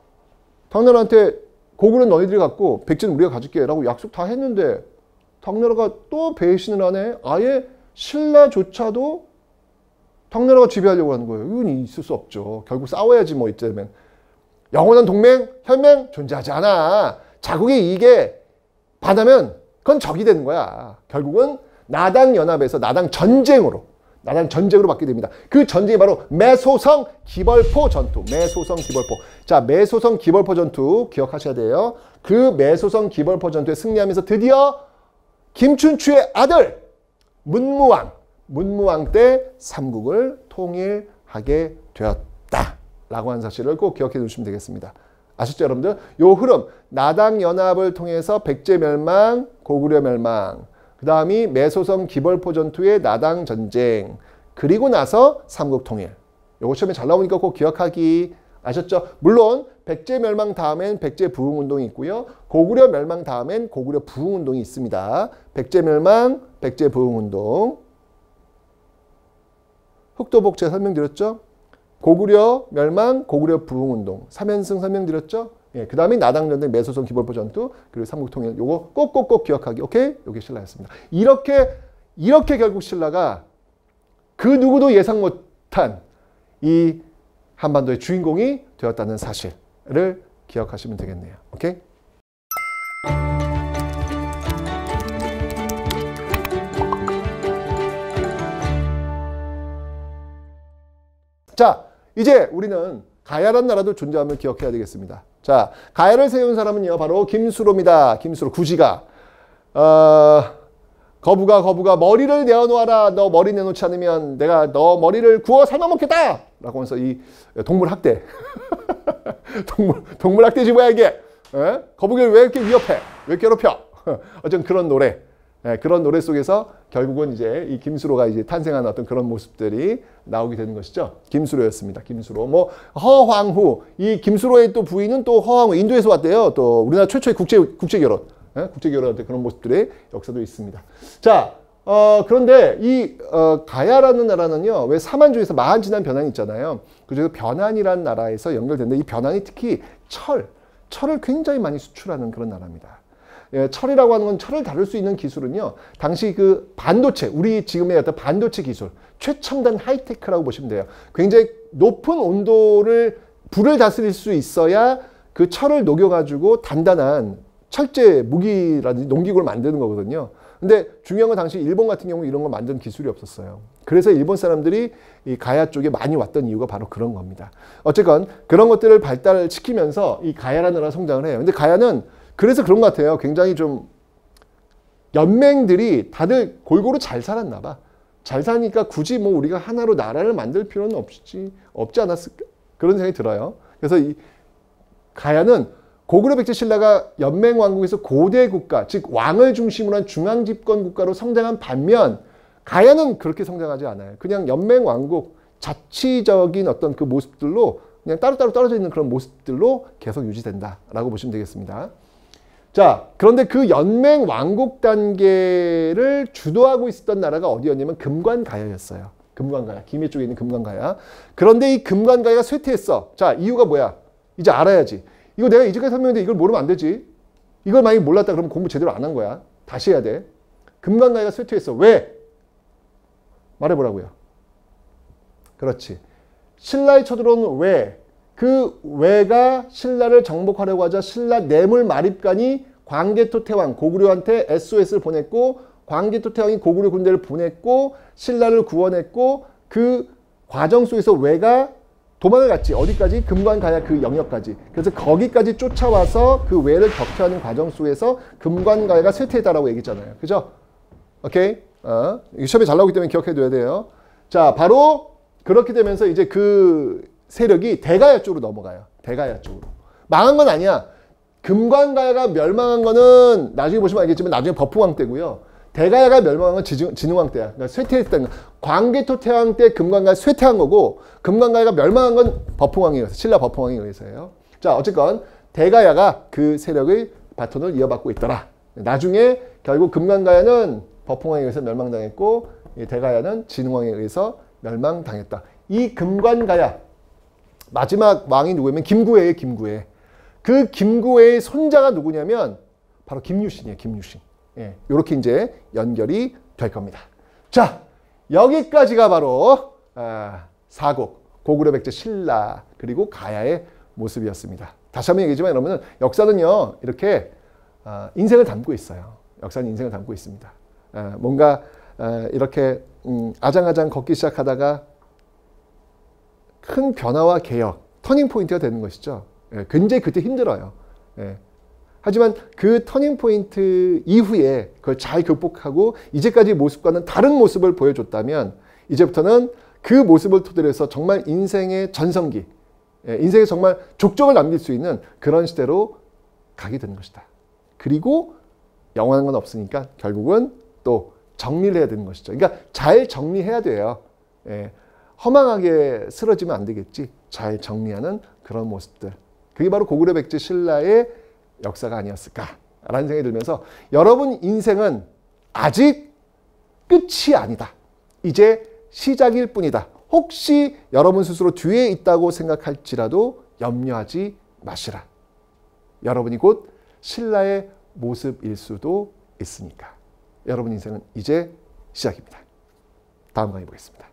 Speaker 1: 당나라한테 고구려는 너희들이 갖고 백제는 우리가 가질게 라고 약속 다 했는데 당나라가 또 배신을 하네. 아예 신라조차도 당나라가 지배하려고 하는 거예요. 이건 있을 수 없죠. 결국 싸워야지 뭐 이때면. 영원한 동맹, 혈맹 존재하지 않아. 자국의 이익에 반하면 그건 적이 되는 거야. 결국은 나당연합에서 나당전쟁으로 받게 됩니다. 그 전쟁이 바로 매소성 기벌포 전투. 매소성 기벌포. 자, 매소성 기벌포 전투 기억하셔야 돼요. 그 매소성 기벌포 전투에 승리하면서 드디어 김춘추의 아들 문무왕 때 삼국을 통일하게 되었다. 라고 하는 사실을 꼭 기억해 두시면 되겠습니다. 아셨죠, 여러분들? 요 흐름, 나당연합을 통해서 백제 멸망, 고구려 멸망, 그 다음이 매소성 기벌포 전투의 나당전쟁, 그리고 나서 삼국통일. 요거 시험에 잘 나오니까 꼭 기억하기. 아셨죠? 물론 백제 멸망 다음엔 백제 부흥운동이 있고요. 고구려 멸망 다음엔 고구려 부흥운동이 있습니다. 백제 멸망, 백제 부흥운동. 흑도복제 설명드렸죠? 고구려 멸망, 고구려 부흥운동. 3연승 설명드렸죠? 예, 그 다음에 나당전쟁, 매소성 기벌포 전투, 그리고 삼국통일. 요거 꼭꼭꼭 기억하기. 오케이? 요게 신라였습니다. 이렇게 결국 신라가 그 누구도 예상 못한 이 한반도의 주인공이 되었다는 사실을 기억하시면 되겠네요. 오케이? 자, 이제 우리는 가야라는 나라도 존재함을 기억해야 되겠습니다. 자, 가야를 세운 사람은요, 바로 김수로입니다. 김수로, 구지가. 거부가 머리를 내어놓아라. 너 머리 내놓지 않으면 내가 너 머리를 구워 삶아먹겠다. 라고 하면서 이 동물 학대. 동물 학대지 뭐야 이게. 거북이를 왜 이렇게 위협해? 왜 괴롭혀? 어쩐 그런 노래. 그런 노래 속에서 결국은 이제 이 김수로가 이제 탄생한 어떤 그런 모습들이 나오게 되는 것이죠. 김수로였습니다. 김수로. 뭐 허황후. 이 김수로의 또 부인은 또 허황후. 인도에서 왔대요. 또 우리나라 최초의 국제 결혼. 국제 결혼할 그런 모습들의 역사도 있습니다. 자, 그런데 이 가야라는 나라는요. 왜 사만주에서 마한진한 변환이 있잖아요. 그중에서 변환이라는 나라에서 연결되는데 이 변환이 특히 철을 굉장히 많이 수출하는 그런 나라입니다. 예, 철이라고 하는 건 철을 다룰 수 있는 기술은요. 당시 그 반도체, 우리 지금의 어떤 반도체 기술, 최첨단 하이테크라고 보시면 돼요. 굉장히 높은 온도를 불을 다스릴 수 있어야 그 철을 녹여가지고 단단한 철제 무기라든지 농기구를 만드는 거거든요. 근데 중요한 건 당시 일본 같은 경우 이런 거 만든 기술이 없었어요. 그래서 일본 사람들이 이 가야 쪽에 많이 왔던 이유가 바로 그런 겁니다. 어쨌건 그런 것들을 발달시키면서 이 가야라는 나라가 성장을 해요. 근데 가야는 그래서 그런 것 같아요. 굉장히 좀 연맹들이 다들 골고루 잘 살았나 봐. 잘 사니까 굳이 뭐 우리가 하나로 나라를 만들 필요는 없지 않았을까? 그런 생각이 들어요. 그래서 이 가야는 고구려 백제 신라가 연맹 왕국에서 고대 국가, 즉 왕을 중심으로 한 중앙 집권 국가로 성장한 반면 가야는 그렇게 성장하지 않아요. 그냥 연맹 왕국 자치적인 어떤 그 모습들로 그냥 따로따로 떨어져 있는 그런 모습들로 계속 유지된다라고 보시면 되겠습니다. 자, 그런데 그 연맹 왕국 단계를 주도하고 있었던 나라가 어디였냐면 금관가야였어요. 금관가야. 김해 쪽에 있는 금관가야. 그런데 이 금관가야가 쇠퇴했어. 자, 이유가 뭐야? 이제 알아야지. 이거 내가 이제까지 설명했는데 이걸 모르면 안 되지. 이걸 만약에 몰랐다 그러면 공부 제대로 안 한 거야. 다시 해야 돼. 금관가야가 쇠퇴했어. 왜? 말해보라고요. 그렇지. 신라에 쳐들어온 왜? 그 왜가 신라를 정복하려고 하자 신라 뇌물 마립간이 광개토 태왕 고구려한테 SOS를 보냈고 광개토 태왕이 고구려 군대를 보냈고 신라를 구원했고 그 과정 속에서 왜가 도망을 갔지. 어디까지? 금관가야 그 영역까지. 그래서 거기까지 쫓아와서 그 왜를 격퇴하는 과정 속에서 금관가야가 쇠퇴했다라고 얘기했잖아요. 그죠? 오케이? 이거 시험에 잘 나오기 때문에 기억해둬야 돼요. 자, 바로 그렇게 되면서 이제 그 세력이 대가야 쪽으로 넘어가요. 대가야 쪽으로. 망한 건 아니야. 금관가야가 멸망한 거는 나중에 보시면 알겠지만 나중에 버풍왕 때고요. 대가야가 멸망한 건 진흥왕 때야. 그러니까 쇠퇴했다는 거. 광개토 태왕 때 금관가야 쇠퇴한 거고 금관가야가 멸망한 건 버풍왕에 의해서 신라 버풍왕에 의해서예요. 자, 어쨌건 대가야가 그 세력의 바톤을 이어받고 있더라. 나중에 결국 금관가야는 버풍왕에 의해서 멸망당했고 이 대가야는 진흥왕에 의해서 멸망당했다. 이 금관가야 마지막 왕이 누구냐면 김구해예요. 김구해. 그 김구해의 손자가 누구냐면 바로 김유신이에요. 김유신. 예, 이렇게 이제 연결이 될 겁니다. 자, 여기까지가 바로 사국 고구려 백제 신라 그리고 가야의 모습이었습니다. 다시 한번 얘기하지만 여러분은 역사는요 이렇게 인생을 담고 있어요. 역사는 인생을 담고 있습니다. 뭔가 이렇게 아장아장 걷기 시작하다가 큰 변화와 개혁, 터닝포인트가 되는 것이죠. 예, 굉장히 그때 힘들어요. 예. 하지만 그 터닝포인트 이후에 그걸 잘 극복하고 이제까지 모습과는 다른 모습을 보여줬다면 이제부터는 그 모습을 토대로 해서 정말 인생의 전성기, 예, 인생에 정말 족적을 남길 수 있는 그런 시대로 가게 되는 것이다. 그리고 영원한 건 없으니까 결국은 또 정리를 해야 되는 것이죠. 그러니까 잘 정리해야 돼요. 예. 허망하게 쓰러지면 안 되겠지. 잘 정리하는 그런 모습들. 그게 바로 고구려 백제 신라의 역사가 아니었을까라는 생각이 들면서 여러분 인생은 아직 끝이 아니다. 이제 시작일 뿐이다. 혹시 여러분 스스로 뒤에 있다고 생각할지라도 염려하지 마시라. 여러분이 곧 신라의 모습일 수도 있으니까. 여러분 인생은 이제 시작입니다. 다음 강의 보겠습니다.